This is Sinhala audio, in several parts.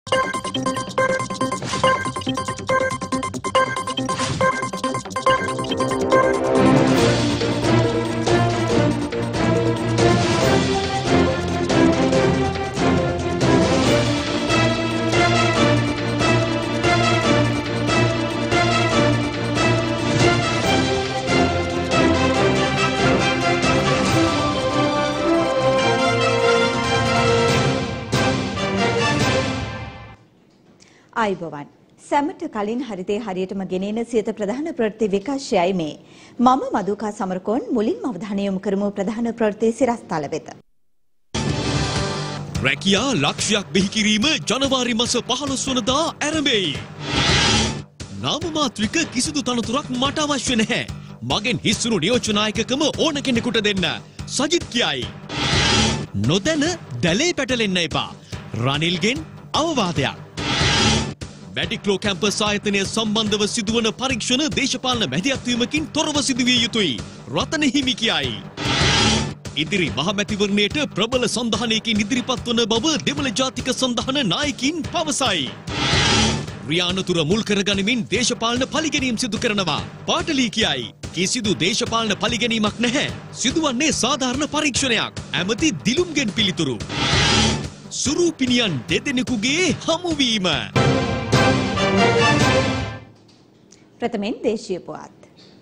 ආයුබෝවන් සැමට කලින් හරිතේ හරියටම ගෙනෙන සියත ප්‍රධාන ප්‍රවෘත්ති විකාශයයි මේ මම මදුකා සමරකෝන් මුලින්ම අවධානය යොමු කරමු ප්‍රධාන ප්‍රවෘත්ති සිරස්තල වෙත. රැකියා ලක්ෂයක් බිහි කිරීම ජනවාරි මාස 15 වනදා ආරම්භයි. නාම මාත්‍රික කිසිදු තනතුරක් මට අවශ්‍ය නැහැ. මගෙන් හිස්සුණු නියෝජ්‍ය නායකකම ඕන කෙනෙකුට දෙන්න. සජිත් කියයි. නොදැන දැලේ පැටලෙන්න එපා. රනිල්ගෙන් අවවාදයක්. වැඩික්ලෝ කැම්පස් ආයතනය සම්බන්ධව සිදුවන පරීක්ෂණ දේශපාලන මැදිහත්වීමකින් තොරව සිදුවිය යුතුයි. රතන හිමි කියයි. ඉදිරි මහමැතිවරණයට ප්‍රබල සන්ධානයකින් ඉදිරිපත් වන බව දෙමළ ජාතික සන්ධාන නායකින් පවසයි. රියානතුර මුල් කරගනිමින් දේශපාලන පලිගැනීම් සිදු කරනවා. පාටලී කියයි. කිසිදු දේශපාලන පලිගැනීමක් නැහැ. සිදුවන්නේ සාධාරණ පරීක්ෂණයක්. ඇමති දිලුම්ගෙන් පිළිතුරු. සුරූපිනියන් දෙදෙනෙකුගේ හමුවීම. ප්‍රථමයෙන් දේශීය පුවත්.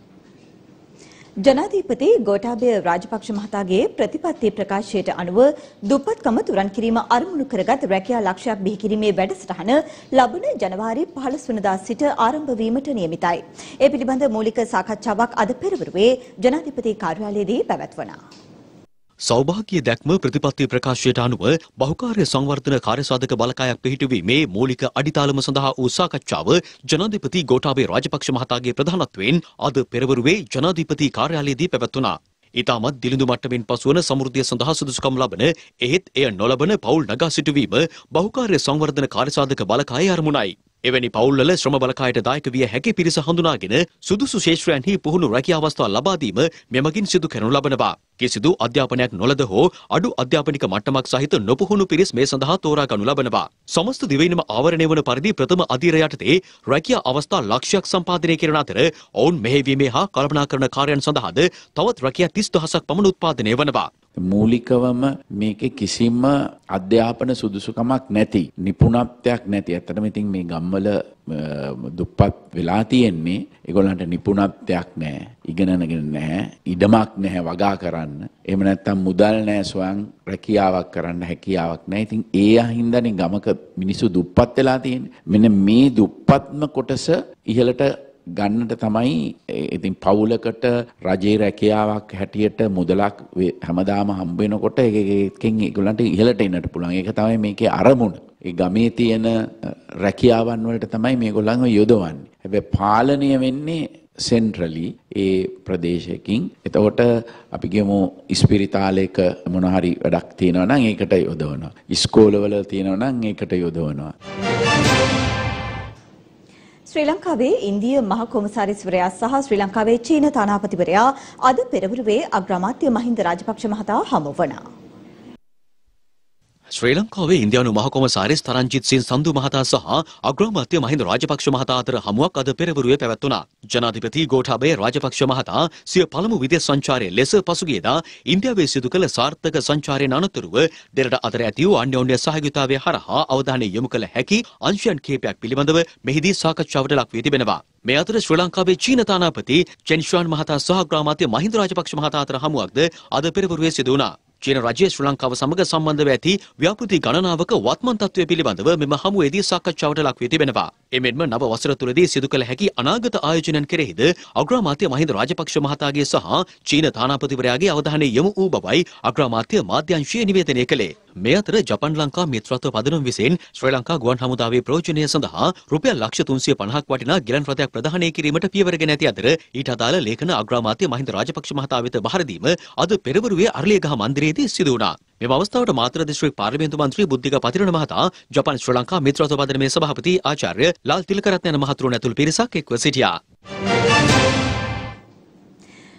ජනාධිපති ගෝඨාභය රාජපක්ෂ මහතාගේ ප්‍රතිපත්ති ප්‍රකාශයට අනුව දුප්පත්කම තුරන් කිරීම අරමුණු කරගත් රැකියා ලක්ෂයක් බිහි කිරීමේ වැඩසටහන ලබන ජනවාරි 15 වනදා සිට ආරම්භ වීමට නියමිතයි. ඒ පිළිබඳ මූලික සාකච්ඡාවක් අද පෙරවරුවේ ජනාධිපති කාර්යාලයේදී පැවැත්වුණා. සෞභාග්‍ය දැක්ම ප්‍රතිපත්ති ප්‍රකාශයට අනුව බහුකාර්ය සංවර්ධන කාර්යසාධක බලකායක් පිහිටුවීමේ මූලික අඩිතාලම සඳහා වූ සාකච්ඡාව ජනාධිපති ගෝඨාභය රාජපක්ෂ මහතාගේ ප්‍රධානත්වයෙන් අද පෙරවරුවේ ජනාධිපති කාර්යාලයේදී පැවැත්වුණා. ඊටමත් දිලිඳු මට්ටමින් පසුවන සමෘද්ධිය සඳහා සුදුසුකම් ලබන එහෙත් එය නොලබන පවුල් නගා සිටුවීම බහුකාර්ය සංවර්ධන කාර්යසාධක බලකායේ අරමුණයි. එවැනි පවුල්වල ශ්‍රම බලකායට දායක විය හැකි පිරිස හඳුනාගෙන සුදුසු ශේෂ්ත්‍රයන්හි පුහුණු රැකියා අවස්ථා ලබා දීම මෙමගින් සිදු කරනු ලබනවා. කිසිදු අධ්‍යාපනයක් නොලද හෝ අඩු අධ්‍යාපනික මට්ටමක් සහිත නොපුහුණු පිරිස් මේ සඳහා තෝරා ගනු ලබනවා. සමස්ත දිවයිනම ආවරණය වන පරිදි ප්‍රථම අධීර යටතේ රැකියා අවස්ථා ලක්ෂයක් සම්පාදනය කරන අතර ඔවුන් මෙහෙයවීමේ හා කල්පනාකරන කාර්යයන් සඳහාද තවත් රැකියා 30000ක් පමණ උත්පාදනය වනවා. මූලිකවම මේකේ කිසිම අධ්‍යාපන සුදුසුකමක් නැති නිපුණත්වයක් නැති. ඇත්තටම ඉතින් මේ ගම්වල දුප්පත් වෙලා තියෙන්නේ ඒගොල්ලන්ට නිපුණත්වයක් නැහැ, ඉගෙනගෙන නැහැ, ඉඩමක් නැහැ වගා කරන්න. එහෙම නැත්නම් මුදල් නැහැ ස්වයං රැකියාවක් කරන්න හැකියාවක් නැහැ. ඉතින් ඒ අහින්දානේ ගමක මිනිස්සු දුප්පත් වෙලා තියෙන්නේ. මෙන්න මේ දුප්පත්ම කොටස ඉහළට ගන්නට තමයි ඉතින් පවුලකට රජයේ රැකියාවක් හැටියට මුදලක් හැමදාම හම්බ වෙනකොට ඒකෙන් ඒගොල්ලන්ට ඉහළට එන්නට පුළුවන්. ඒක තමයි මේකේ අරමුණ. ඒ ගමේ තියෙන රැකියාවන් වලට තමයි මේගොල්ලන්ව යොදවන්නේ. හැබැයි පාලනය වෙන්නේ සෙන්ට්‍රලි ඒ ප්‍රදේශයකින්. එතකොට අපි කියමු ඉස්පිරිතාලයක මොන හරි වැඩක් තියෙනවා නම් ඒකට යොදවනවා. ඉස්කෝලවල තියෙනවා නම් ඒකට යොදවනවා. ශ්‍රී ලංකාවේ ඉන්දිය මහ කොමසාරිස්වරයා සහ ශ්‍රී ලංකාවේ චීන තානාපතිවරයා අද පෙරවරුවේ අග්‍රාමාත්‍ය මහින්ද රාජපක්ෂ මහතා හමු වුණා. ශ්‍රී ලංකාවේ ඉන්දියානු මහ කොමසාරිස් තරංජිත් සිං සන්දු මහතා සහ අග්‍රාමාත්‍ය මහින්ද රාජපක්ෂ මහතා අතර හමුවක් අද පෙරවරුවේ පැවැත්වුණා. ජනාධිපති ගෝඨාභය රාජපක්ෂ මහතා සිය පළමු විදේශ සංචාරයේ ලෙස පසුගියදා ඉන්දියාවේ සිදු කළ සාර්ථක සංචාරයෙන් අනතුරුව දෙරට අතර ඇති වූ අන්‍යෝන්‍ය සහයෝගීතාවය හරහා අවධානය යොමු කළ හැකි අංශයන් කිහිපයක් පිළිබඳව මෙහිදී සාකච්ඡාවට ලක් වී තිබෙනවා. මේ අතර ශ්‍රී ලංකාවේ චීන තානාපති චෙන් ෂුවන් මහතා සහ අග්‍රාමාත්‍ය මහින්ද රාජපක්ෂ මහතා අතර හමුවක්ද අද පෙරවරුවේ සිදු වුණා. චීන රජය ශ්‍රී ලංකාව සමග සම්බන්ධව ඇති ව්‍යාපෘති ගණනාවක වත්මන් තත්ත්වය පිළිබඳව මෙම හමුවේදී සාකච්ඡාවට ලක් වී තිබෙනවා. එමෙන්ම නව වසර තුළදී සිදු කළ හැකි අනාගත ආයෝජනයන් කෙරෙහිද අග්‍රාමාත්‍ය මහින්ද රාජපක්ෂ මහතාගේ සහ චීන තානාපතිවරයාගේ අවධානය යොමු වූ බවයි අග්‍රාමාත්‍ය මාධ්‍යංශය නිවේදනය කළේ. මේ අතර ජපන් ලංකා මිත්‍රත්ව පදනම විසින් ශ්‍රී ලංකා ගුවන් හමුදාවේ ප්‍රයෝජනය සඳහා රුපියල් ලක්ෂ 350ක් වටිනා ගිලන් රථයක් ප්‍රදානය කිරීමට පියවරගෙන ඇති අතර ඊට අදාළ ලේඛන අග්‍රාමාත්‍ය මහින්ද රාජපක්ෂ මහතා වෙත බහර දීම අද පෙරවරුවේ අරලියගහ මන්දිරයේදී සිදු වුණා. මෙම අවස්ථාවට මාතර දිස්ත්‍රික් පාර්ලිමේන්තු මන්ත්‍රී බුද්ධික පතිරණ මහතා ජපන් ශ්‍රී ලංකා මිත්‍රත්ව පදනමේ සභාපති ආචාර්ය ලාල් තිලකරත්න යන මහතුරුන් ඇතුළු පිරිසක් එක්ව සිටියා.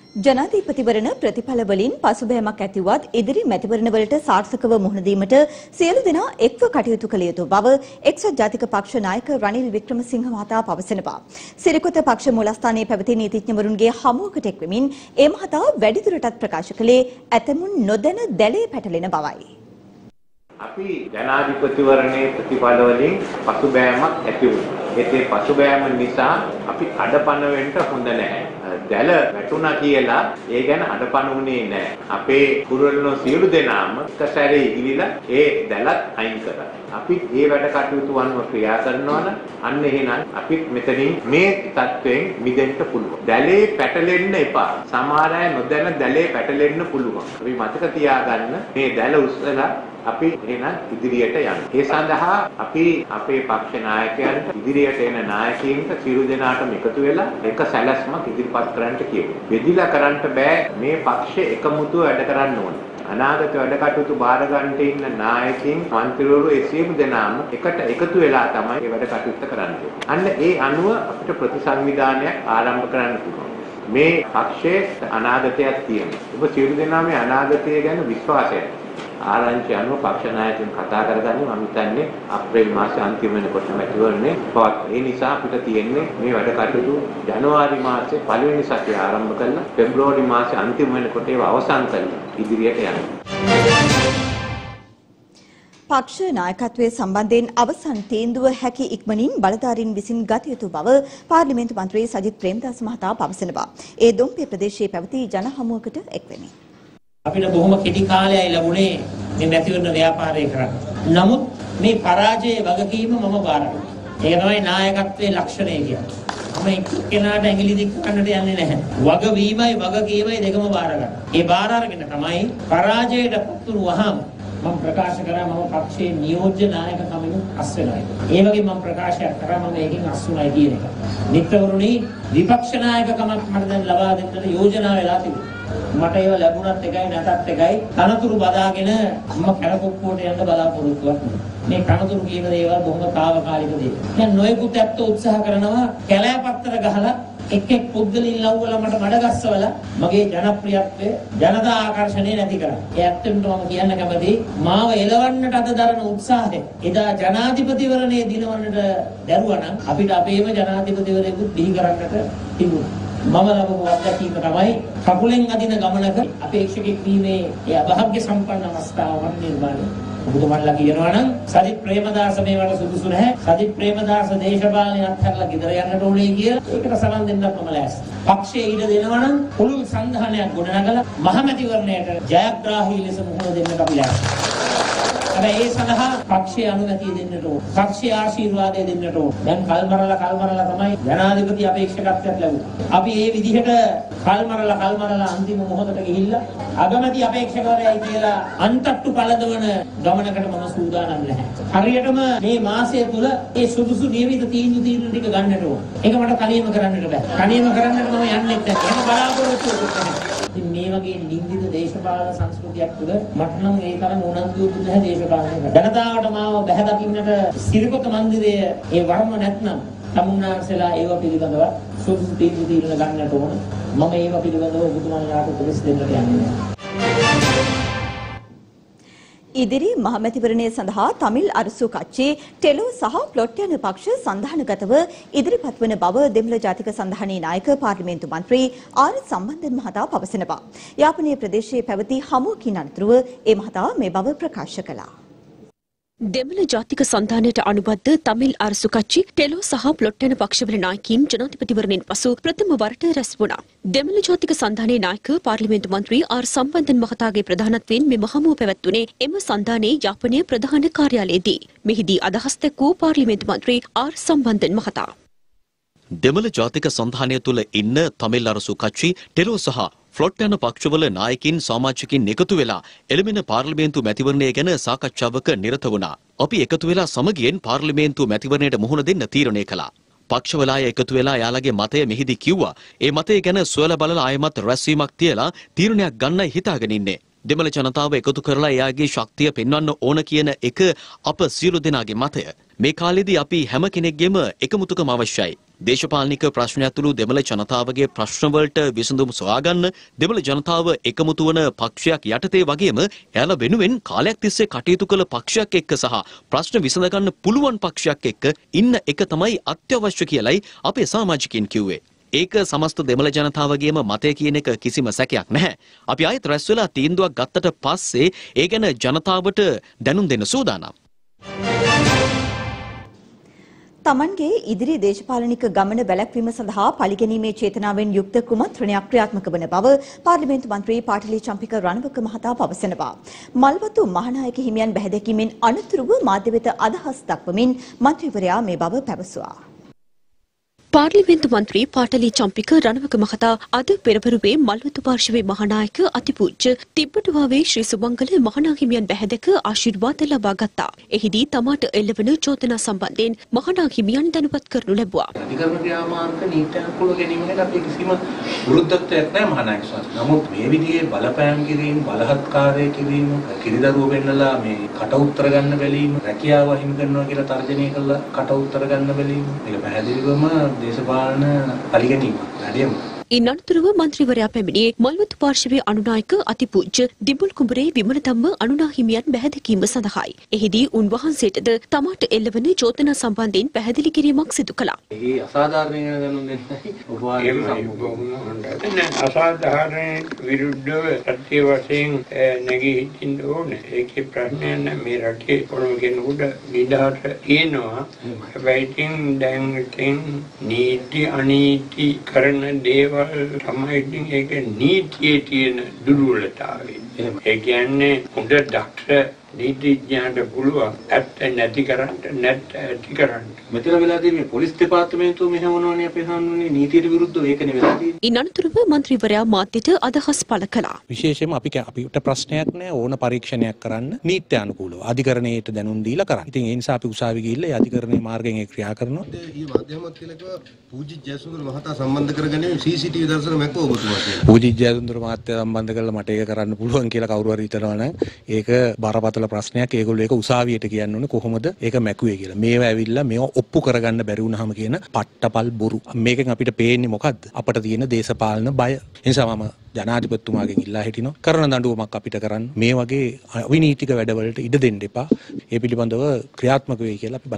ජනාධිපතිවරණ ප්‍රතිඵල වලින් පසුබෑමක් ඇතිවත් ඉදිරි මැතිවරණවලට සාර්ථකව මුහුණ දීමට සියලු දෙනා එක්ව කටයුතු කළ යුතු බව එක්සත් ජාතික පක්ෂ නායක රනිල් වික්‍රමසිංහ මහතා පවසනවා. සිරිකොත පක්ෂ මූලස්ථානයේ පැවති නීතිඥවරුන්ගේ හමුවකට එක්වෙමින් ඒ මහතා වැඩිදුරටත් ප්‍රකාශ කළේ ඇතමුන් නොදැන දැලේ පැටලෙන බවයි. අපි ජනාධිපතිවරණයේ ප්‍රතිඵල වලින් පසුබෑමක් ඇති වුණා. ඒකේ පසුබෑම නිසා අපි අඩපණ වෙන්න හොඳ නැහැ. දැල වැටුණා කියලා ඒ ගැන අඩපණ වුණේ නැහැ. අපේ කුරුල්ලෝ සියලු දෙනාම එක සැරේ ඉගිලිලා ඒ දැලත් අයින් කරා. අපි මේ වැඩ කටයුතු වන්ව ක්‍රියා කරනවා නම් අන්න එහෙනම් අපි මෙතනින් මේ තත්වයෙන් මිදෙන්න පුළුවන්. දැලේ පැටලෙන්න එපා. සමහර අය නොදැන දැලේ පැටලෙන්න පුළුවන්. අපි මතක තියාගන්න මේ දැල උස්සලා අපි එහෙනම් ඉදිරියට යන්න. ඒ සඳහා අපි අපේ පක්ෂ නායකයන්ට ඉදිරියට එන නායකයින්ට සියලු දෙනාටම එකතු වෙලා එක සැලැස්මක් ඉදිරිපත් කරන්න කියමු. බෙදිලා කරන්න බෑ මේ පක්ෂ එකමුතුව වැඩ කරන්න ඕනේ. අනාගත වැඩ කටයුතු බාර ගන්නට ඉන්න නායකයින් මන්ත්‍රීවරු ඒ සියලු දෙනාම එකට එකතු වෙලා තමයි මේ වැඩ කටයුත්ත කරන්නේ. අන්න ඒ අනුව අපිට ප්‍රතිසංවිධානයක් ආරම්භ කරන්න පුළුවන්. මේ පක්ෂයේ අනාගතයක් තියෙනවා. ඔබ සියලු දෙනා මේ අනාගතය ගැන විශ්වාසයක් ආරංචි අනුව පක්ෂ නායකයන් කතා කරගන්නේ මම හිතන්නේ අප්‍රේල් මාසේ අන්තිම වෙනකොට මැතිවරණේ පවත්. ඒ නිසා අපිට තියෙන්නේ මේ වැඩ කටයුතු ජනවාරි මාසේ පළවෙනි සතිය ආරම්භ කරලා පෙබ්‍රවාරි මාසේ අන්තිම වෙනකොට ඒව අවසන් කරලා ඉදිරියට යන්න. පක්ෂ නායකත්වයේ සම්බන්ධයෙන් අවසන් තීන්දුව හැකි ඉක්මනින් බලධාරීන් විසින් ගත යුතු බව පාර්ලිමේන්තු මන්ත්‍රී සජිත් ප්‍රේමදාස මහතා පවසනවා. ඒ දොම්පේ ප්‍රදේශයේ පැවති ජන හමුවකට එක්වෙමින් අපිට බොහොම කෙටි කාලයයි ලැබුණේ මේ මැතිවරණ ව්‍යාපාරය කරන්න. නමුත් මේ පරාජයේ වගකීම මම බාර ගන්නවා. ඒක තමයි නායකත්වයේ ලක්ෂණය කියන්නේ. මම එක්කෙනාට ඇඟිලි දික් කරන්නට යන්නේ නැහැ. වගවීමයි වගකීමයි දෙකම බාර ගන්න. ඒ බාර අරගෙන තමයි පරාජයට පත්තුණු වහම මම ප්‍රකාශ කරා මම පක්ෂයේ නියෝජ්‍ය නායකකමෙන් අස් වෙනවා. ඒ වගේ මම ප්‍රකාශයක් කරා මම ඒකෙන් අස් වුණා කියන එක. මිත්‍රවරුනි විපක්ෂ නායකකමක් මට දැන් ලබා දෙන්නට යෝජනා වෙලා තිබුණා. මට ඒව ලැබුණත් එකයි නැතත් එකයි තනතුරු බදාගෙන මම කැලකොප්පුවට යන්න බලාපොරොත්තුවක් මේ තනතුරු කියන දේවල් බොහොම తాවකාලික දේවල්. දැන් නොයෙකුත් ඇත්තෝ උත්සාහ කරනවා කැලෑපත්තර ගහලා එක් පුද්ගලයන් ලව්වල මට මඩගස්සවලා මගේ ජනප්‍රියත්වය ජනතා ආකර්ෂණය නැති කරා. ඒ ඇත්තටම මම කියන්න කැමතියි මාව එලවන්නට අද දරන උත්සාහය එදා ජනාධිපතිවරණයේ දිනවන්නට දැරුවා නම් අපිට අපේම ජනාධිපතිවරයෙකුත් බිහි කරන්නට තිබුණා. මම ලබපු අත්දැකීම තමයි කකුලෙන් අදින ගමනක අපේක්ෂකෙක් වීමේ ඒ අභාග්‍ය සම්පන්න අවස්ථාවක් නිර්මාණය. ඔබතුමන්ලා කියනවා නම් සජිත් ප්‍රේමදාස මේවට සුදුසු නැහැ. සජිත් ප්‍රේමදාස දේශපාලනය අත්හැරලා ගෙදර යන්නට ඕනේ කියලා ඒකට සමන් දෙන්නත් මම ලෑස්ති. පක්ෂයේ ඉඩ දෙනවා නම් පුළුල් සංධානයක් ගොඩනගලා මහමැතිවරණයට ජයග්‍රාහී ලෙස මුහුණ දෙන්නට අපි ලෑස්ති. හැබැයි ඒ සඳහා පක්ෂයේ අනුමැතිය දෙන්නට ඕන. පක්ෂයේ ආශිර්වාදය දෙන්නට ඕන. දැන් කල්මරලා තමයි ජනාධිපති අපේක්ෂකත්වයක් ලැබුණා. අපි මේ විදිහට කල්මරලා අන්තිම මොහොතට ගිහිල්ලා අගමැති අපේක්ෂකවරයයි කියලා අන්තට්ටු පළදවන ගමනකට මම සූදානම් නැහැ. හරියටම මේ මාසය තුල ඒ සුදුසු නියමිත තීන්දුව ටික ගන්නට ඕන. ඒක මට තනියම කරන්නට බෑ. තනියම කරන්නට මම යන්නේ නැහැ. එහෙම බලාපොරොත්තු වෙන්නේ. ඉතින් මේ වගේ නින්දිත දේශපාලන සංස්කෘතියක් තුළ මට නම් ඒ තරම් උනන්දුවක් නැහැ දේශපාලනයට. ජනතාවට මාව බැහැ දකින්නට සිරිකොත මන්දිරය ඒ වරම නැත්නම් තමුන්නාන්සලා ඒව පිළිබඳව සුදුසු තීන්දුව ගන්නට ඕන. මම ඒව පිළිබඳව ඔබතුමාලාට උපදෙස් දෙන්නට යන්නේ. ඉදිරි මහමැතිවරණය සඳහා තමිල් අරසු කච්චි ටෙලෝ සහ ප්ලොට් යන පක්ෂ සන්ධානගතව ඉදිරිපත් වන බව දෙමළ ජාතික සන්ධානයේ නායක පාර්ලිමේන්තු මන්ත්‍රී ආර් සම්බන්ධන් මහතා පවසනවා. යාපනයේ ප්‍රදේශයේ පැවති හමුවකින් අනතුරුව ඒ මහතා මේ බව ප්‍රකාශ කළා. දෙමළ ජාතික සන්ධානයට අනුබද්ධ තමිල් අරසු කච්චි ටෙලෝ සහ ප්ලොට් යන පක්ෂවල නායකයින් ජනාධිපතිවරණයෙන් පසු ප්‍රථම වරට රැස් වුණා. දෙමළ ජාතික සන්ධානයේ නායක පාර්ලිමේන්තු මන්ත්‍රී ආර් සම්බන්ධන් මහතාගේ ප්‍රධානත්වයෙන් මෙම හමුව පැවැත්වුණේ එම සන්ධානයේ යාපනයේ ප්‍රධාන කාර්යාලයේදී. මෙහිදී අදහස් දැක්වූ පාර්ලිමේන්තු මන්ත්‍රී ආර් සම්බන්ධන් මහතා දෙමළ ජාතික සන්ධානය තුළ ඉන්න තමිල් අරසු කච්චි ටෙලෝ සහ ෆ්ලොට් යන පක්ෂවල නායකින් සමාජිකින් එකතු වෙලා එළමෙන පාර්ලිමේන්තු මැතිවරණය ගැන සාකච්ඡාවක නිරත වුණා. අපි එකතු වෙලා සමගියෙන් පාර්ලිමේන්තු මැතිවරණයට මුහුණ දෙන්න තීරණය කළා. පක්ෂවල අය එකතු වෙලා යාළගේ මතය මෙහිදී කිව්වා. ඒ මතය ගැන සොයලා බලලා ආයමත් රැස්වීමක් තියලා තීරණයක් ගන්නයි හිතාගෙන ඉන්නේ. දෙමළ ජනතාව එකතු කරලා එයාගේ ශක්තිය පෙන්වන්න ඕන කියන එක අප සියලු දෙනාගේ මතය. මේ කාලෙදී අපි හැම කෙනෙක්ගේම එකමුතුකම අවශ්‍යයි. දේශපාලනික ප්‍රශ්න ඇතුළු දෙමළ ජනතාවගේ ප්‍රශ්නවලට විසඳුම් සොයාගන්න දෙමළ ජනතාව එකමුතු වන පක්ෂයක් යටතේ වගේම එයාලා වෙනුවෙන් කාලයක් තිස්සේ කටයුතු කළ පක්ෂයක් එක්ක සහ ප්‍රශ්න විසඳගන්න පුළුවන් පක්ෂයක් එක්ක ඉන්න එක තමයි අත්‍යවශ්‍ය කියලයි අපේ සමාජිකයින් කිව්වේ. ඒක සමස්ත දෙමළ ජනතාවගේම මතය කියන එක කිසිම සැකයක් නැහැ. අපි ආයෙත් රැස් වෙලා තීන්දුවක් ගත්තට පස්සේ ඒ ගැන ජනතාවට දැනුම් දෙන්න සූදානම්. තමන්ගේ ඉදිරි දේශපාලනික ගමන වැළැක්වීම සඳහා පරිගැනීමේ චේතනාවෙන් යුක්ත කුමන්ත්‍රණයක් ක්‍රියාත්මක වන බව පාර්ලිමේන්තු මන්ත්‍රී පාටලී චම්පික රණවක මහතා පවසනවා. මල්වතු මහානායක හිමියන් බැහැදැකීමෙන් අනතුරුව මාධ්‍ය වෙත අදහස් දක්වමින් මන්ත්‍රීවරයා මේ බව පැවසුවා. පාර්ලිමේන්තු මන්ත්‍රී පාටලී චම්පික රණවක මහතා අද පෙරවරුවේ මල්වතු පාර්ශවයේ මහානායක අතිපූජ්‍ය තිබ්බටුවාවේ ශ්‍රී සුමංගල මහානාහිමියන් බැහැදක ආශිර්වාද ලබා ගත්තා. එහිදී තමාට එල්ලවන චෝදනා සම්බන්ධයෙන් මහානාහිමියන් දැනුවත් කරනු ලැබුවා. අධිකරණ ක්‍රියාමාර්ග නීත්‍යානුකූලව ගැනීමකට අපි කිසිම විරුද්ධත්වයක් නැහැ මහානායක ස්වාමීන්. නමුත් මේ විදිහේ බලපෑම් කිරීම, බලහත්කාරය කිරීම, කිරිදරුව වෙන්නලා මේ කට උත්තර ගන්න බැලීම, රැකියාව අහිමි කරනවා කියලා තර්ජනය කළා කට උත්තර ගන්න බැලීම. මේක පැහැදිලිවම දේශපාලන පරිගැනීමක්. වැඩියම ඉන් අනතුරුව මන්ත්‍රීවරයා පැමිණියේ මල්වතු පාර්ශවයේ අනුනායක අතිපූජ්‍ය දිඹුල් කුඹරේ විමලධම්ම අනුනාහිමියන් බැහැදකීම සඳහායි. එහිදී උන්වහන්සේටද තමාට එල්ලවන චෝදනා සම්බන්ධයෙන් පැහැදිලි කිරීමක් සිදු කළා. ඒ අසාධාරණ දැනුම් දෙන්නයි ඔබ අසාධාරණ විරුද්ධව සත්‍ය වශයෙන් නැගී හිටින්න ඕනේ. ඒකේ ප්‍රශ්නයක් නැහැ. මේ රටේ කොළඹ කෙනෙකුට විදහාට කියනවා. හැබැයි ඉතින් දැන් ඉතින් නීති අනීති කරන දේවල් තමයි ඉතින් ඒක නීතියේ තියෙන දුර්වලතාවය. ඒ කියන්නේ හොඳ දක්ෂ නීතිඥයන්ට පුළුවන් ඇත්ත නැති කරන්න නැත්ත ඇති කරන්න. මෙතන වෙලාදී මේ පොලිස් දෙපාර්තමේන්තුව මෙහෙවනෝනේ අපේ හඳුන්නේ නීතියට විරුද්ධව ඒකනේ වෙලා තියෙන්නේ. ඉන් අනතුරුව මන්ත්‍රීවරයා මාධ්‍යට අදහස් පළ කළා. විශේෂයෙන්ම අපිට ප්‍රශ්නයක් නැහැ ඕන පරීක්ෂණයක් කරන්න නීත්‍යානුකූලව අධිකරණයට දැනුම් දීලා කරන්න. ඉතින් ඒ නිසා අපි උසාවි ගිහිල්ලා ඒ අධිකරණයේ මාර්ගයෙන් ඒ ක්‍රියා කරනවා. ඊ මාධ්‍යමත් කියලා පූජි ජයසුන්දර මහතා සම්බන්ධ කරගෙන CCTV දර්ශන මැක්කෝ ඔබතුමා කියලා. පූජි ජයසුන්දර මහත්තයා සම්බන්ධ කරලා මට ඒක කරන්න පුළුවන් කියලා කවුරු හරි හිතනවා නම් ඒක බරපතල ප්‍රශ්නයක්. ඒගොල්ලෝ ඒක උසාවියට කියන්න ඕනේ කොහොමද ඒක මැකුවේ කියලා. මේව ඇවිල්ලා මේව ඔප්පු කරගන්න බැරි වුණාම කියන පට්ටපල් බොරු. මේකෙන් අපිට පේන්නේ මොකද්ද? අපිට තියෙන දේශපාලන බය. ඒ නිසා මම ජනාධිපතිතුමාගෙන් ඉල්ලා හිටිනවා කරන දඬුවමක් අපිට කරන්න. මේ වගේ අවිනීතික වැඩවලට ඉඩ දෙන්න එපා. ඒ පිළිබඳව ක්‍රියාත්මක වෙයි කියලා අපි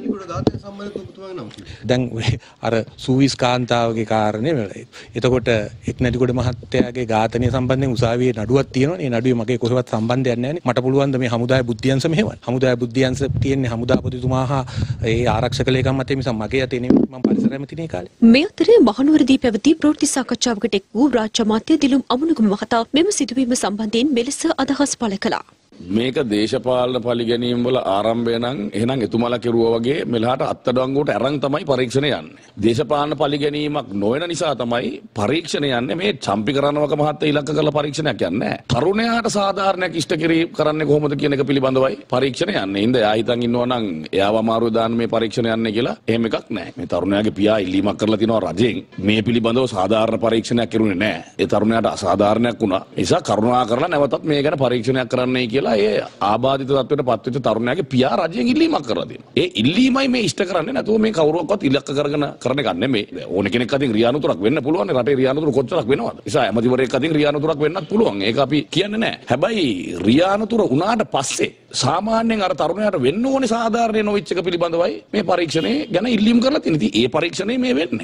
බලමු. දැන් අර සූවිස් කාන්තාවගේ කාරණේ එතකොට එක්නැදිගොඩ මහත්තයාගේ ඝාතනය සම්බන්ධයෙන් උසාවියේ නඩුවක් තියෙනවනේ. ඒ නඩුවේ මගේ කොහෙවත් සම්බන්ධයක් නැහැ නේ. මට පුළුවන් ද මේ හමුදාය බුද්ධියංශ මෙහෙවන්න. හමුදාය බුද්ධියංශ තියෙන්නේ හමුදාපතිතුමා හා ඒ ආරක්ෂක ලේකම් මත මිස මගේ යතේ නෙමෙයි. මම පරිසරයමතිනේ කාලේ. මේ අතරේ මහනුවරදී පැවති ප්‍රවෘත්ති සාකච්ඡාවකට එක් වූ රාජ්‍ය අමාත්‍ය දිලුම් අමුණුගම මහතා මෙම සිදුවීම සම්බන්ධයෙන් මෙලෙස අදහස් පළ කළා. මේක දේශපාලන පරිගැනීම් වල ආරම්භය නම් එහෙනම් එතුමාලා කෙරුවා වගේ මෙලහට අත්අඩංගුවට අරන් තමයි පරීක්ෂණ යන්නේ. දේශපාලන පරිගැනීමක් නොවන නිසා තමයි පරීක්ෂණ යන්නේ. මේ චම්පික රණවක මහත්තයා ඉලක්ක කරලා පරීක්ෂණයක් යන්නේ නැහැ. තරුණයාට සාධාරණයක් ඉෂ්ට කරන්නේ කොහොමද කියන එක පිළිබඳවයි පරීක්ෂණ යන්නේ. ඉතින් එයා හිතන් ඉන්නවා නම් එයාව අමාරුවේ දාන්න මේ පරීක්ෂණ යන්නේ කියලා එහෙම එකක් නැහැ. මේ තරුණයාගේ පියා ඉල්ලීමක් කරලා තිනවා රජෙන්. මේ පිළිබඳව සාධාරණ පරීක්ෂණයක් කරුනේ නැහැ. ඒ තරුණයාට අසාධාරණයක් වුණා. ඒ නිසා කරුණා කරලා නැවතත් මේ ගැන පරීක්ෂණයක් කරන්නයි කියලා ඒ ආබාධිත තත්ත්වයට පත්වෙච්ච තරුණයාගේ පියා රජයෙන් ඉල්ලීමක් කරලා දෙනවා. ඒ ඉල්ලීමයි මේ ඉෂ්ට කරන්නේ නැතුව මේ කවුරුවක්වත් ඉලක්ක කරගෙන කරන එකක් නෙමෙයි. ඕන කෙනෙක් අතින් රියානුතරක් වෙන්න පුළුවන්. රටේ රියානුතුර කොච්චරක් වෙනවද? නිසා ඇමතිවරයෙක් අතින් රියානුතරක් වෙන්නත් පුළුවන්. ඒක අපි කියන්නේ නැහැ. හැබැයි රියානුතුර උනාට පස්සේ සාමාන්‍යයෙන් අර තරුණයාට වෙන්න ඕනේ සාධාරණ නොවිච්ච එක පිළිබඳවයි මේ පරීක්ෂණය ගැන ඉල්ලීම් කරලා තියෙන්නේ. ඉතින් ඒ පරීක්ෂණය මේ වෙන්නේ.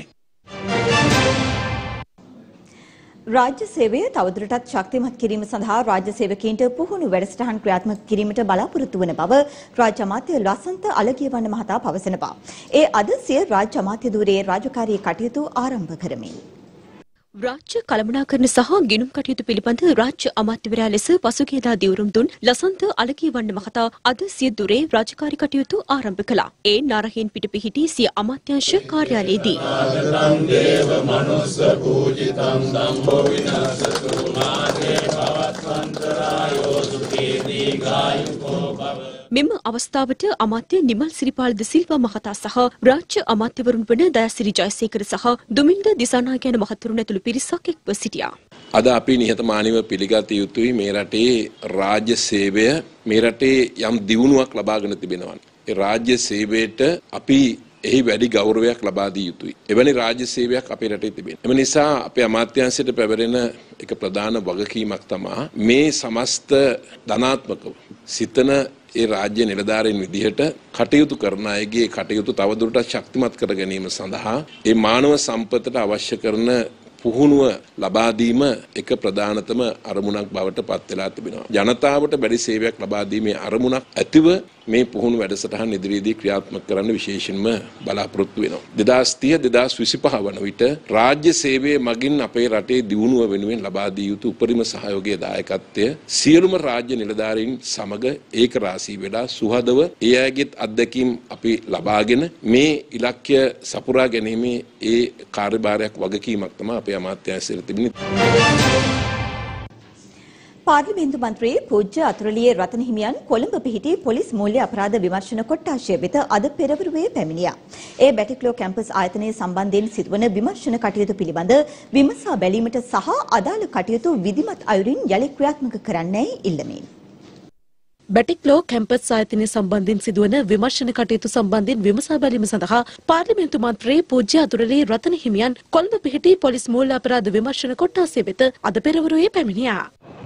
රාජ්‍ය සේවය තවදුරටත් ශක්තිමත් කිරීම සඳහා රාජ්‍ය සේවකීන්ට පුහුණු වැඩසටහන් ක්‍රියාත්මක කිරීමට බලාපොරොත්තු වන බව රාජ්‍ය අමාත්‍ය ලසන්ත අලගියවන්න මහතා පවසනවා. ඒ අද සිය රාජ්‍ය අමාත්‍ය ධූරයේ රාජකාරී කටයුතු ආරම්භ කරමින් රාජ්‍ය කළමනාකරණ සහ ගිණුම් කටයුතු පිළිබඳ රාජ්‍ය අමාත්‍යවරයා ලෙස පසුගියදා දිවුරුම් දුන් ලසන්ත අලගියවන්න මහතා අද සිය ධූරයේ රාජකාරී කටයුතු ආරම්භ කළා. ඒ නාරහෙන් පිට පිහිටි සිය අමාත්‍යාංශ කාර්යාලයේදී මෙම අවස්ථාවට අමාත්‍ය නිමල් සිරිපාල ද සිල්වා මහතා සහ රාජ්‍ය අමාත්‍යවරුන් වන දයාසිරි ජයසේකර සහ දුමින්ද දිසානායක යන මහතුරුන් ඇතුළු පිරිසක් එක්ව සිටියා. අද අපි නිහතමානීව පිළිගත යුතුයි මේ රටේ රාජ්‍ය සේවය මේ රටේ යම් දියුණුවක් ලබාගෙන තිබෙනවා. ඒ රාජ්‍ය සේවයට අපි එහි වැඩි ගෞරවයක් ලබා දිය යුතුයි. එවැනි රාජ්‍ය සේවයක් අපේ රටේ තිබෙනවා. එම නිසා අපේ අමාත්‍යාංශයට පැවරෙන එක ප්‍රධාන වගකීමක් තමයි මේ සමස්ත ධනාත්මකව සිතන ඒ රාජ්‍ය නිලධාරීන් විදිහට කටයුතු කරන අයගේ කටයුතු තවදුරටත් ශක්තිමත් කර ගැනීම සඳහා ඒ මානව සම්පතට අවශ්‍ය කරන පුහුණුව ලබා දීම එක ප්‍රධානතම අරමුණක් බවට පත් වෙලා තිබෙනවා. ජනතාවට බැරි සේවයක් ලබා දීමේ අරමුණක් ඇතිව මේ පුහුණු වැඩසටහන් ඉදිරියේදී ක්‍රියාත්මක කරන්න විශේෂයෙන්ම බලාපොරොත්තු වෙනවා. 2030 2025 වන විට රාජ්‍ය සේවයේ මගින් අපේ රටේ දියුණුව වෙනුවෙන් ලබා දිය යුතු උපරිම සහයෝගයේ දායකත්වය සියලුම රාජ්‍ය නිලධාරීන් සමග ඒක රාශී වෙලා සුහදව ඒ අයගේ අත්දැකීම් අපි ලබාගෙන මේ ඉලක්කය සපුරා ගැනීමේ ඒ කාර්යභාරයක් වගකීමක් තමයි අපේ අමාත්‍යාංශයට තිබෙන්නේ. පාර්ලිමේන්තු මන්ත්‍රී පූජ්‍ය අතුරුලියේ රතන හිමියන් කොළඹ පිහිටි පොලිස් මූල්‍ය අපරාධ විමර්ශන කොට්ටාශය වෙත අද පෙරවරුවේ පැමිණියා. ඒ බැටික්ලෝ කැම්පස් ආයතනයේ සම්බන්ධයෙන් සිදුවන විමර්ශන කටයුතු පිළිබඳ විමසා බැලීමට සහ අදාළ කටයුතු විධිමත් අයුරින් යලි ක්‍රියාත්මක කරන්නයි ඉල්ලමින්. බැටික්ලෝ කැම්පස් ආයතනය සම්බන්ධයෙන් සිදුවන විමර්ශන කටයුතු සම්බන්ධයෙන් විමසා බැලීම සඳහා පාර්ලිමේන්තු මන්ත්‍රී පූජ්‍ය අතුරුලියේ රතන හිමියන් කොළඹ පිහිටි පොලිස් මූල්‍ය අපරාධ විමර්ශන කොට්ටාශය වෙත අද පෙරවරුවේ පැමිණියා.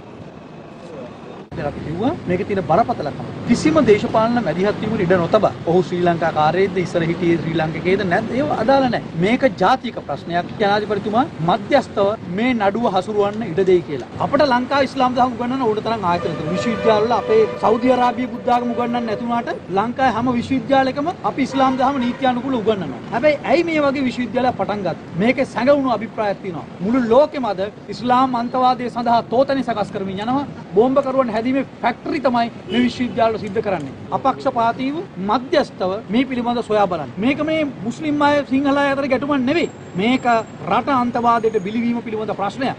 අපි කිව්වා මේකේ තියෙන බරපතලකම කිසිම දේශපාලන මැදිහත් වීමකට ඉඩ නොතබා ඔහු ශ්‍රී ලංකාකාරයේද ඉස්සර හිටියේ ශ්‍රී ලංකකේද නැද්ද ඒව අදාළ නැහැ මේක ජාතික ප්‍රශ්නයක් ජනාධිපතිතුමා මධ්‍යස්ථව මේ නඩුව හසුරවන්න ඉඩ දෙයි කියලා අපිට ලංකාවේ ඉස්ලාම් දහම උගන්වන්න ඕන තරම් ආයතන තියෙනවා විශ්වවිද්‍යාලවල අපේ සෞදි අරාබිය බුද්ධ ආගම උගන්වන්න නැති වුණාට ලංකාවේ හැම විශ්වවිද්‍යාලයකම අපි ඉස්ලාම් දහම නීත්‍යානුකූලව උගන්වනවා හැබැයි ඇයි මේ වගේ විශ්වවිද්‍යාලයක් පටන් ගත්තේ මේකේ සැඟවුණු අභිප්‍රායක් තියෙනවා මුළු ලෝකෙම අද ඉස්ලාම් අන්තවාදය සඳහා තෝතනි සකස් කරමින් යනවා බෝම්බ කරුවන් හැදීමේ ෆැක්ටරි තමයි මේ විශ්වවිද්‍යාල සිද්ධ කරන්නේ. අපක්ෂපාතීව මධ්‍යස්ථව මේ පිළිබඳ සොයා බලන්න. මේක මේ මුස්ලිම් අය සිංහල අය අතර ගැටුමක් නෙවෙයි. මේක රට අන්තවාදයට බිලිවීම පිළිබඳ ප්‍රශ්නයක්.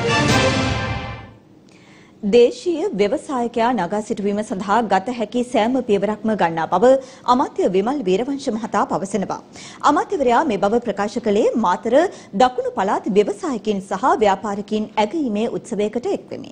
දේශීය ව්‍යවසායකයා නගා සිටුවීම සඳහා ගත හැකි සෑම පියවරක්ම ගන්නා බව අමාත්‍ය විමල් වීරවංශ මහතා පවසනවා. අමාත්‍යවරයා මේ බව ප්‍රකාශ කළේ මාතර දකුණු පළාත් ව්‍යවසායකින් සහ ව්‍යාපාරිකින් ඇගීමේ උත්සවයකට එක්වෙමින්.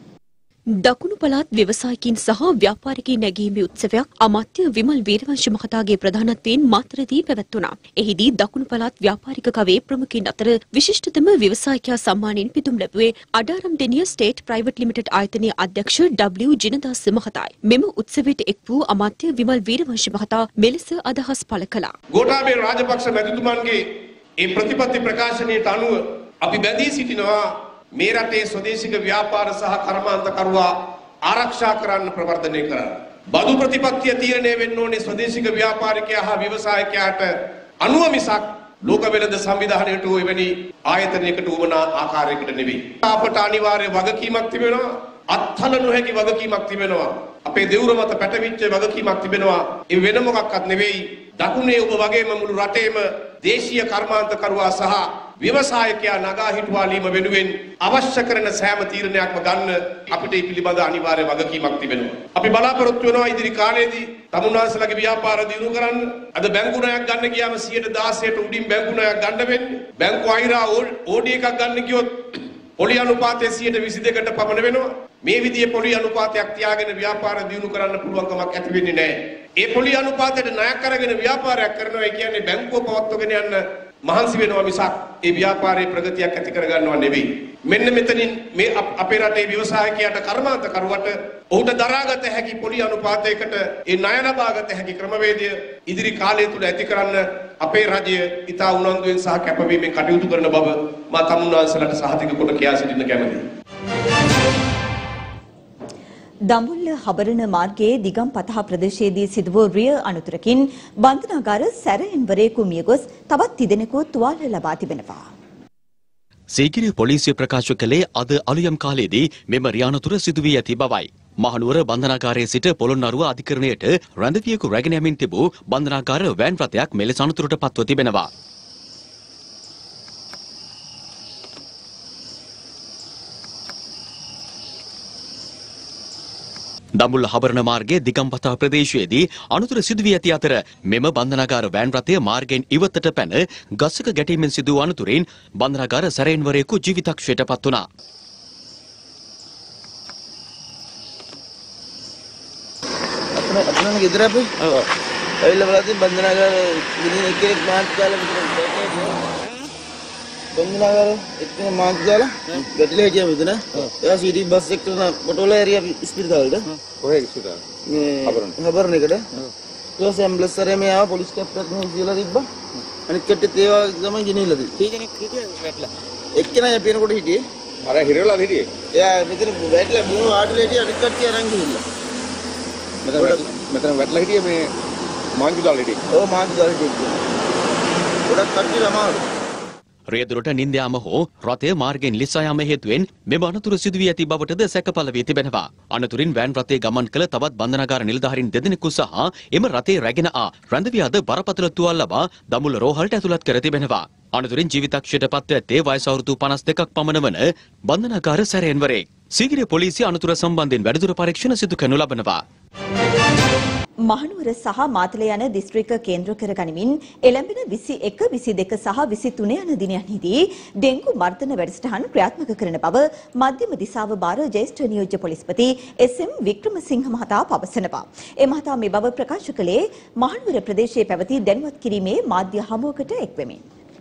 දකුණු පළාත් ව්‍යවසායකින් සහ ව්‍යාපාරිකයින් නැගීමේ උත්සවයක් අමාත්‍ය විමල් වීරවංශ මහතාගේ ප්‍රධානත්වයෙන් මාතරදී පැවැත්වුණා. එහිදී දකුණු පළාත් ව්‍යාපාරික කවේ ප්‍රමුඛයින් අතර විශිෂ්ටතම ව්‍යවසායකයා සම්මානයෙන් පිදුම් ලැබුවේ අඩාරම් දෙනිය ස්ටේට් ප්‍රයිවට් ලිමිටඩ් ආයතනයේ අධ්‍යක්ෂ W ජිනදාස මහතායි. මෙම උත්සවයට එක් වූ අමාත්‍ය විමල් වීරවංශ මහතා මෙලෙස අදහස් පළ කළා. ගෝඨාභය රාජපක්ෂ මැතිතුමන්ගේ ඒ ප්‍රතිපත්ති ප්‍රකාශනයට අනුව අපි බැඳී සිටිනවා මේ රටේ ස්වදේශික ව්‍යාපාර සහ කර්මාන්තකරුවා ආරක්ෂා කරන්න ප්‍රවර්ධනය කරන්න. බදු ප්‍රතිපත්තිය තීරණය වෙන්න ඕනේ ස්වදේශික ව්‍යාපාරිකයා හා ව්‍යවසායකයාට අනුව මිසක් ලෝක වෙළඳ සංවිධානයට හෝ එවැනි ආයතනයකට උවමනා ආකාරයකට නෙවෙයි. අපට අනිවාර්ය වගකීමක් තිබෙනවා. අත්හල නොහැකි වගකීමක් තිබෙනවා. අපේ දෙවුර මත පැටවිච්ච වගකීමක් තිබෙනවා. ඒ වෙන මොකක්වත් නෙවෙයි. දකුණේ ඔබ වගේම මුළු රටේම දේශීය කර්මාන්තකරුවා සහ ව්‍යවසායකයා නගා හිටුවාලීම වෙනුවෙන් අවශ්‍ය කරන සෑම තීරණයක්ම ගන්න අපිට මේ පිළිබඳ අනිවාර්ය වගකීමක් තිබෙනවා. අපි බලාපොරොත්තු වෙනවා ඉදිරි කාලයේදී තමුන්වහන්සේලාගේ ව්‍යාපාර දියුණු කරන්න. අද බැංකු ණයක් ගන්න ගියාම 16% උඩින් බැංකු ණයක් ගන්න වෙන්නේ. බැංකු අයිරා ඕඩි එකක් ගන්න ගියොත් පොලි අනුපාතය 22%කට පමණ වෙනවා. මේ විදිහේ පොලි අනුපාතයක් තියාගෙන ව්‍යාපාර දියුණු කරන්න පුළුවන් කමක් ඇති වෙන්නේ නැහැ. ඒ පොලි අනුපාතයට ණයක් අරගෙන ව්‍යාපාරයක් කරනවා කියන්නේ බැංකුව පවත්වගෙන යන්න මහන්සි වෙනවා මිසක් ඒ ව්‍යාපාරයේ ප්‍රගතියක් ඇති කර ගන්නව නෙවෙයි. මෙන්න මෙතනින් මේ අපේ රටේ ව්‍යවසායකයාට කර්මාන්තකරුවට ඔහුට දරාගත හැකි පොලි අනුපාතයකට ඒ ණය ලබාගත හැකි ක්‍රමවේදය ඉදිරි කාලය තුල ඇති කරන්න අපේ රජය ඉතා උනන්දුවෙන් සහ කැපවීමෙන් කටයුතු කරන බව මා තමුන්වහන්සේලාට සහතික කොට කියා සිටින්න කැමැතියි. දඹුල්ල හබරණ මාර්ගයේ දිගම්පතහ ප්‍රදේශයේදී සිදු වූ රිය අනතුරකින් බන්ධනාගාර සැරෙන්වරයෙකු මියගොස් තවත් තිදෙනෙකු තුවාල ලබා තිබෙනවා. සීගිරිය පොලිසිය ප්‍රකාශ කළේ අද අලුයම් කාලයේදී මෙම රිය අනතුර සිදු වී ඇති බවයි. මහනුවර බන්ධනාගාරයේ සිට පොළොන්නරුව අධිකරණයට රැඳවියෙකු රැගෙන යමින් තිබූ බන්ධනාගාර වෑන් රථයක් මෙලෙස අනතුරට පත්ව තිබෙනවා. දඹුල්ල හබරණ මාර්ගයේ දිගම්පතා ප්‍රදේශයේදී අනතුර සිදු වී ඇති අතර මෙම බන්ධනාගාර වෑන් රථය මාර්ගයෙන් ඉවතට පැන ගසක ගැටීමෙන් සිදු වූ අනතුරින් බන්ධනාගාර සැරෙන්වරයෙකු ජීවිතක්ෂයට පත් වුණා. ඇවිල්ලා බලද්දී බන්ධනාගාර විදිහේ එකෙක් මාත් දාලා බන්ධනාගාර එක්කෙනෙක් මාත් දාලා ගැටිලා හිටියා මෙතන. එයා සීටි බස් එකට පොටෝල ඇරියා ඉස්පිරිතාලට. කොහෙද ඉස්පිරිතාල? මේ හබරණේකට. ඊට පස්සේ ඇම්බුලන්ස් එකේ මේ ආව පොලිස් කැප්ටන් මෙහෙ කියලා තිබ්බා. අනිත් කට්ටියත් ඒවා තමයි ගෙනිහිල්ලා තිබ්බේ. කී දෙනෙක් හිටියද වැටලා? එක්කෙනා යපිනකොට හිටියේ. අර හිරවලා හිටියේ. එයා මෙතන වැටලා බොහොම ආඩලේ හිටිය අනිත් කට්ටිය අරන් ගිහිල්ලා. මෙතන වැටලා හිටියේ මේ මාංජු දාලා හිටියේ. ඔව් මාංජු දාලා හිටියේ. ගොඩක් කට්ටිය ළමාවලු. රේදුරට නින්ද යාම හෝ රථය මාර්ගයෙන් ලිස්සා යාම හේතුවෙන් මෙම අනතුර සිදු වී ඇති බවටද සැකපළ වී තිබෙනවා. අනතුරින් වෑන් රථයේ ගමන් කළ තවත් බන්ධනාගාර නිලධාරීන් දෙදෙනෙකු සහ එම රථයේ රැගෙන රැඳවී අද බරපතල තුවාල ලබා දඹුල්ල රෝහලට ඇතුළත් කර තිබෙනවා. අනතුරින් ජීවිතක්ෂයට පත්ව ඇත්තේ වයස අවුරුදු 52ක් පමණ වන බන්ධනාගාර සැරයන්වරයෙක්. සීගිරිය පොලිසිය අනතුර සම්බන්ධයෙන් වැඩිදුර පරීක්ෂණ සිදු කරනු ලබනවා. මහනුවර සහ මාතල යන දිස්ත්‍රික්ක කේන්ද්‍ර කර ගනිමින් එළඹෙන 21, 22 සහ 23 යන දිනයන්හිදී ඩෙංගු මර්ධන වැඩසටහන් ක්‍රියාත්මක කරන බව මධ්‍යම දිසාව භාර ජ්‍යෙෂ්ඨ නියෝජ්‍ය පොලිස්පති එස්.එම්. වික්‍රමසිංහ මහතා පවසනවා. ඒ මහතා මේ බව ප්‍රකාශ කළේ මහනුවර ප්‍රදේශයේ පැවති දැනුවත් කිරීමේ මාධ්‍ය හමුවකට එක්වෙමින්.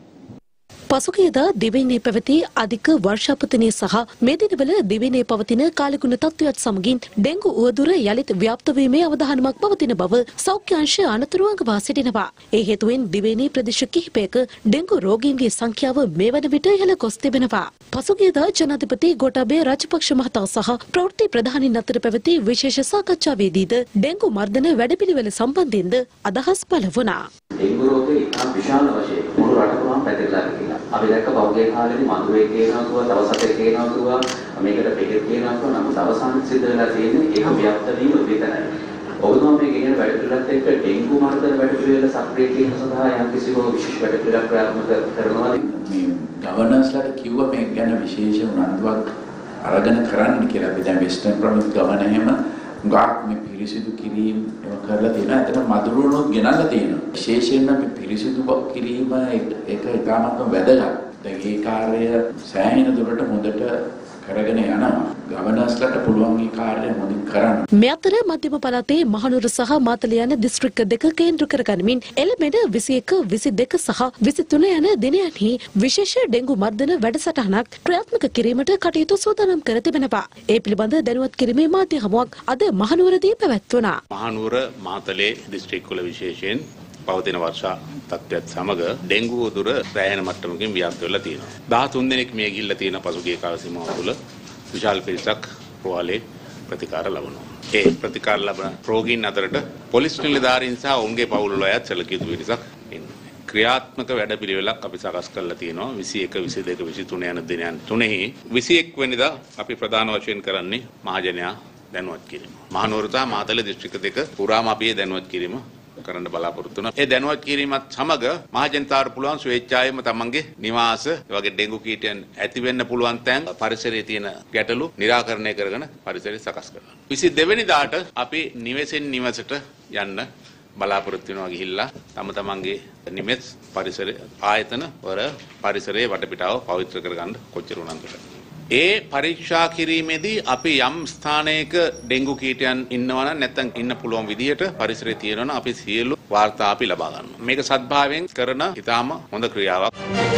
පසුගියදා දිවයිනේ පැවති අධික වර්ෂාපතනය සහ මේ දිනවල දිවයිනේ පවතින කාලගුණ තත්ත්වයත් සමගින් ඩෙංගු උවදුර යළිත් ව්‍යාප්ත වීමේ අවධානමක් පවතින බව සෞඛ්‍ය අංශ අනතුරු අඟවා සිටිනවා. ඒ හේතුවෙන් දිවයිනේ ප්‍රදේශ කිහිපයක ඩෙංගු රෝගීන්ගේ සංඛ්‍යාව මේ වන විට ඉහළ ගොස් තිබෙනවා. පසුගියදා ජනාධිපති ගෝඨාභය රාජපක්ෂ මහතා සහ ප්‍රවෘත්ති ප්‍රධානීන් අතර පැවති විශේෂ සාකච්ඡාවේදීද ඩෙංගු මර්ධන වැඩපිළිවෙල සම්බන්ධයෙන්ද අදහස් පළ වුණා. ඩෙංගු රෝගය ඉතා විශාල වශයෙන් මුළු රටකම පැතිරලා තියෙනවා. අපි දැක්ක පෞද්ගලික කාලෙදී මధుරේ කියනවා කිව්වා, දවස් 7 කියනවා කිව්වා, මේකට පෙකෙත් කියනවා කිව්වා. නමුත් අවසානයේ සිද්ධ වෙලා තියෙන්නේ ඒක ව්‍යාප්ත වීම විතරයි. ඔබතුමා මේ ගෙනියන වැඩපිළිවෙලත් එක්ක ඩෙංගු මර්ධන වැඩපිළිවෙල සක්‍රිය කිරීම සඳහා යම් කිසි විශේෂ වැඩපිළිවෙලක් ක්‍රියාත්මක කරනවාද? මේ ගවර්නර්ස්ලාට කිව්වා මේ ගැන විශේෂ උනන්දුවක් අරගෙන කරන්න කියලා. අපි දැන් වෙස්ටර්න් ප්‍රොවින්ස් ගවර්නර් එහෙම ගාක් මේ පිරිසිදු කිරීම කරලා තියෙනවා. එතන මදුරුණොත් ගෙනල්ලා තියෙනවා. විශේෂයෙන්ම මේ පිරිසිදු කිරීම ඒක ඉතාමත්ම වැදගත්. දැන් මේ කාර්යය සෑහෙන දුරට හොඳට කරගෙන යනවා. ගවර්නර්ස්ලාට පුළුවන් මේ කාර්යය හොඳින් කරන්න. මේ අතර මධ්‍යම පළාතේ මහනුවර සහ මාතල යන දිස්ත්‍රික්ක දෙක කේන්ද්‍ර කරගනිමින් එළඹෙන 21, 22 සහ 23 යන දිනයන්හි විශේෂ ඩෙංගු මර්ධන වැඩසටහනක් ක්‍රියාත්මක කිරීමට කටයුතු සූදානම් කර තිබෙනවා. ඒ පිළිබඳ දැනුවත් කිරීමේ මාධ්‍ය හමුවක් අද මහනුවරදී පැවැත්වුණා. මහනුවර මාතලේ දිස්ත්‍රික්කවල විශේෂයෙන් පවතින වර්ෂා තත්ත්වයත් සමග ඩෙංගු උදුර සෑහෙන මට්ටමකින් ව්‍යාප්ත වෙලා තියෙනවා. 13 දෙනෙක් මිය ගිහිල්ලා තියෙන පසුගිය කාල සීමාව තුළ විශාල පිරිසක් රෝහලේ ප්‍රතිකාර ලබනවා. ඒ ප්‍රතිකාර ලබන රෝගීන් අතරට පොලිස් නිලධාරීන් සහ ඔවුන්ගේ පවුල් වල අයත් සැලකිය යුතු පිරිසක් ඉන්නවා. ක්‍රියාත්මක වැඩපිළිවෙලක් අපි සකස් කරලා තියෙනවා 21, 22, 23 යන දිනයන් තුනෙහි 21 වෙනිදා අපි ප්‍රධාන වශයෙන් කරන්නේ මහජනයා දැනුවත් කිරීම. මහනුවර සහ මාතල දිස්ත්‍රික්ක දෙක පුරාම අපි දැනුවත් කිරීම කරන්න බලාපොරොත්තු වෙනවා. ඒ දැනුවත් කිරීමත් සමග මහජනතාවට පුළුවන් ස්වේච්ඡාවෙන්ම තමන්ගේ නිවාස, ඒ වගේ ඩෙංගු කීටයන් ඇති වෙන්න පුළුවන් තැන්, පරිසරයේ තියෙන ගැටලු निराකරණය කරගෙන පරිසරය සකස් කරනවා. 22 වෙනිදාට අපි නිවෙසෙන් නිවසට යන්න බලාපොරොත්තු වෙනවා ගිහිල්ලා තමන්ගේ නිවෙස් පරිසර ආයතන වල පරිසරයේ වටපිටාව පවිත්‍ර කරගන්න කොච්චර උනන්දුද. ඒ පරීක්ෂා කිරීමේදී අපි යම් ස්ථානයක ඩෙංගු කීටයන් ඉන්නවා නම් නැත්නම් ඉන්න පුළුවන් විදිහට පරිසරයේ තියෙනවා නම් අපි සියලු වාර්තා අපි ලබා ගන්නවා. මේක සත්භාවයෙන් කරන ඉතාම හොඳ ක්‍රියාවක්.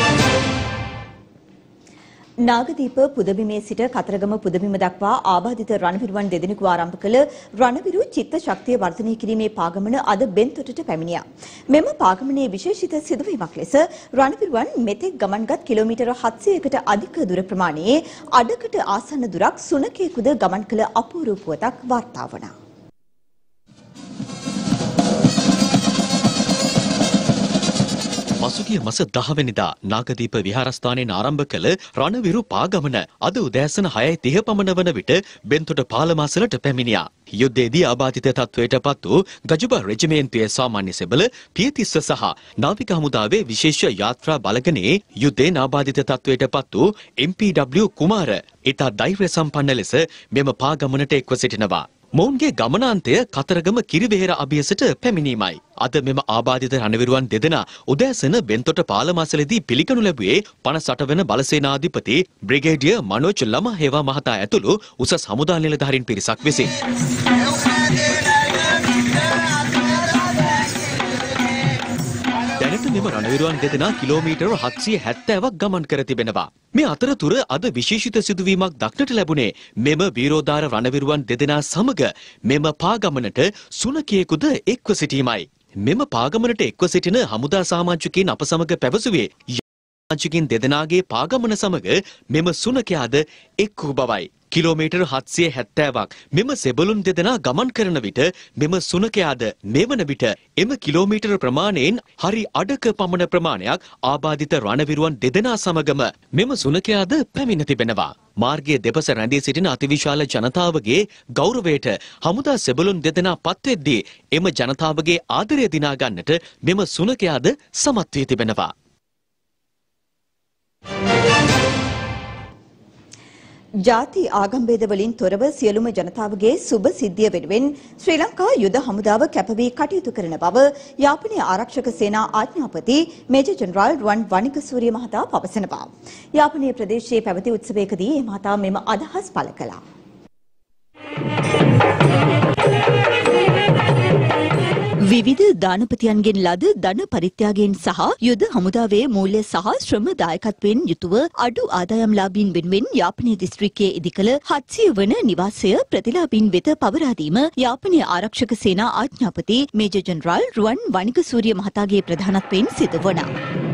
නාගදීප පුදබිමේ සිට කතරගම පුදබිම දක්වා ආබාධිත රණවිරුවන් දෙදෙනෙකු ආරම්භ කළ රණවිරු චිත්ත ශක්තිය වර්ධනය කිරීමේ පාගමන අද බෙන්තොටට පැමිණියා. මෙම පාගමනේ විශේෂිත සිදුවීමක් ලෙස රණවිරුවන් මෙතෙක් ගමන්ගත් කිලෝමීටර 700කට අධික දුර ප්‍රමාණයේ අඩකට ආසන්න දුරක් සුනකයෙකුද ගමන් කළ අපූර්ව පුවතක් වාර්තා වුණා. පසුගිය මස 10 වෙනිදා නාගදීප විහාරස්ථානයෙන් ආරම්භ කළ රණවිරු පාගමන අද උදෑසන 6:30 පමණ වන විට බෙන්තොට පාලමාසලට පැමිණියා. යුද්ධයේදී ආබාධිත තත්වයට පත් වූ ගජුබ රෙජිමේන්තුවේ සාමාන්‍ය සෙබළ පියතිස්ස සහ නාවික හමුදාවේ විශේෂ යාත්‍රා බලගනේ යුද්ධයෙන් ආබාධිත තත්වයට පත් වූ MPW කුමාර ඉතා ධෛර්ය සම්පන්න ලෙස මෙම පාගමනට එක්ව සිටිනවා. මොවුන්ගේ ගමනාන්තය කතරගම කිරිවෙහෙර අභියසට පැමිණීමයි. අද මෙම ආබාධිත රණවිරුවන් දෙදෙනා උදෑසන බෙන්තොට පාලමාසලේදී පිළිගනු ලැබුවේ 58 වන බලසේනාධිපති බ්‍රිගේඩියර් මනෝජ් ලමහේවා මහතා ඇතුළු උසස් හමුදා නිලධාරීන් පිරිසක් විසින්. දැනට මෙම රණවිරුවන් දෙදෙනා කිලෝමීටර් 770ක් ගමන් කර තිබෙනවා. මේ අතරතුර අද විශේෂිත සිදුවීමක් දක්නට ලැබුණේ මෙම වීරෝදාර රණවිරුවන් දෙදෙනා සමග මෙම පාගමනට සුනකියෙකුද එක්ව සිටීමයි. මෙම පාගමනට එක්ව සිටින හමුදා සාමාජිකයින් අප සමග පැවසුවේ සාමාජිකයින් දෙදෙනාගේ පාගමන සමග මෙම සුනකයාද එක් වූ බවයි. කිලෝමීටර් 770ක් මෙම සෙබළුන් දෙදෙනා ගමන් කරන විට මෙම සුනකයාද මෙවන විට එම කිලෝමීටර් ප්‍රමාණයෙන් හරි අඩක පමණ ප්‍රමාණයක් ආබාධිත රණවිරුවන් දෙදෙනා සමගම මෙම සුනකයාද පැමිණ තිබෙනවා. මාර්ගයේ දෙපස රැඳී සිටින අතිවිශාල ජනතාවගේ ගෞරවයට හමුදා සෙබළුන් දෙදෙනා පත්වෙද්දී එම ජනතාවගේ ආදරය දිනා ගන්නට මෙම සුනකයාද සමත් වී තිබෙනවා. ජාති ආගම් භේද වලින් තොරව සියලුම ජනතාවගේ සුබ සිද්ධිය වෙනුවෙන් ශ්‍රී ලංකා යුද හමුදාව කැපවී කටයුතු කරන බව යාපනයේ ආරක්ෂක සේනා ආඥාපති මේජර් ජෙනරාල් රුවන් වනිකසූරිය මහතා පවසනවා. යාපනයේ ප්‍රදේශයේ පැවති උත්සවයකදී මේ මහතා මෙම අදහස් පළ කළා. විවිධ දානපතියන්ගෙන් ලද ධන පරිත්‍යාගයෙන් සහ යුද හමුදාවේ මූල්‍ය සහ ශ්‍රම දායකත්වයෙන් යුතුව අඩු ආදායම්ලාභීන් වෙනුවෙන් යාපනයේ දිස්ත්‍රික්කයේ ඉදිකළ 700 වන නිවාසය ප්‍රතිලාභීන් වෙත පවරා දීම යාපනයේ ආරක්ෂක සේනා ආඥාපති මේජර් ජෙනරාල් රුවන් වනිකසූරිය මහතාගේ ප්‍රධානත්වයෙන් සිදු වුණා.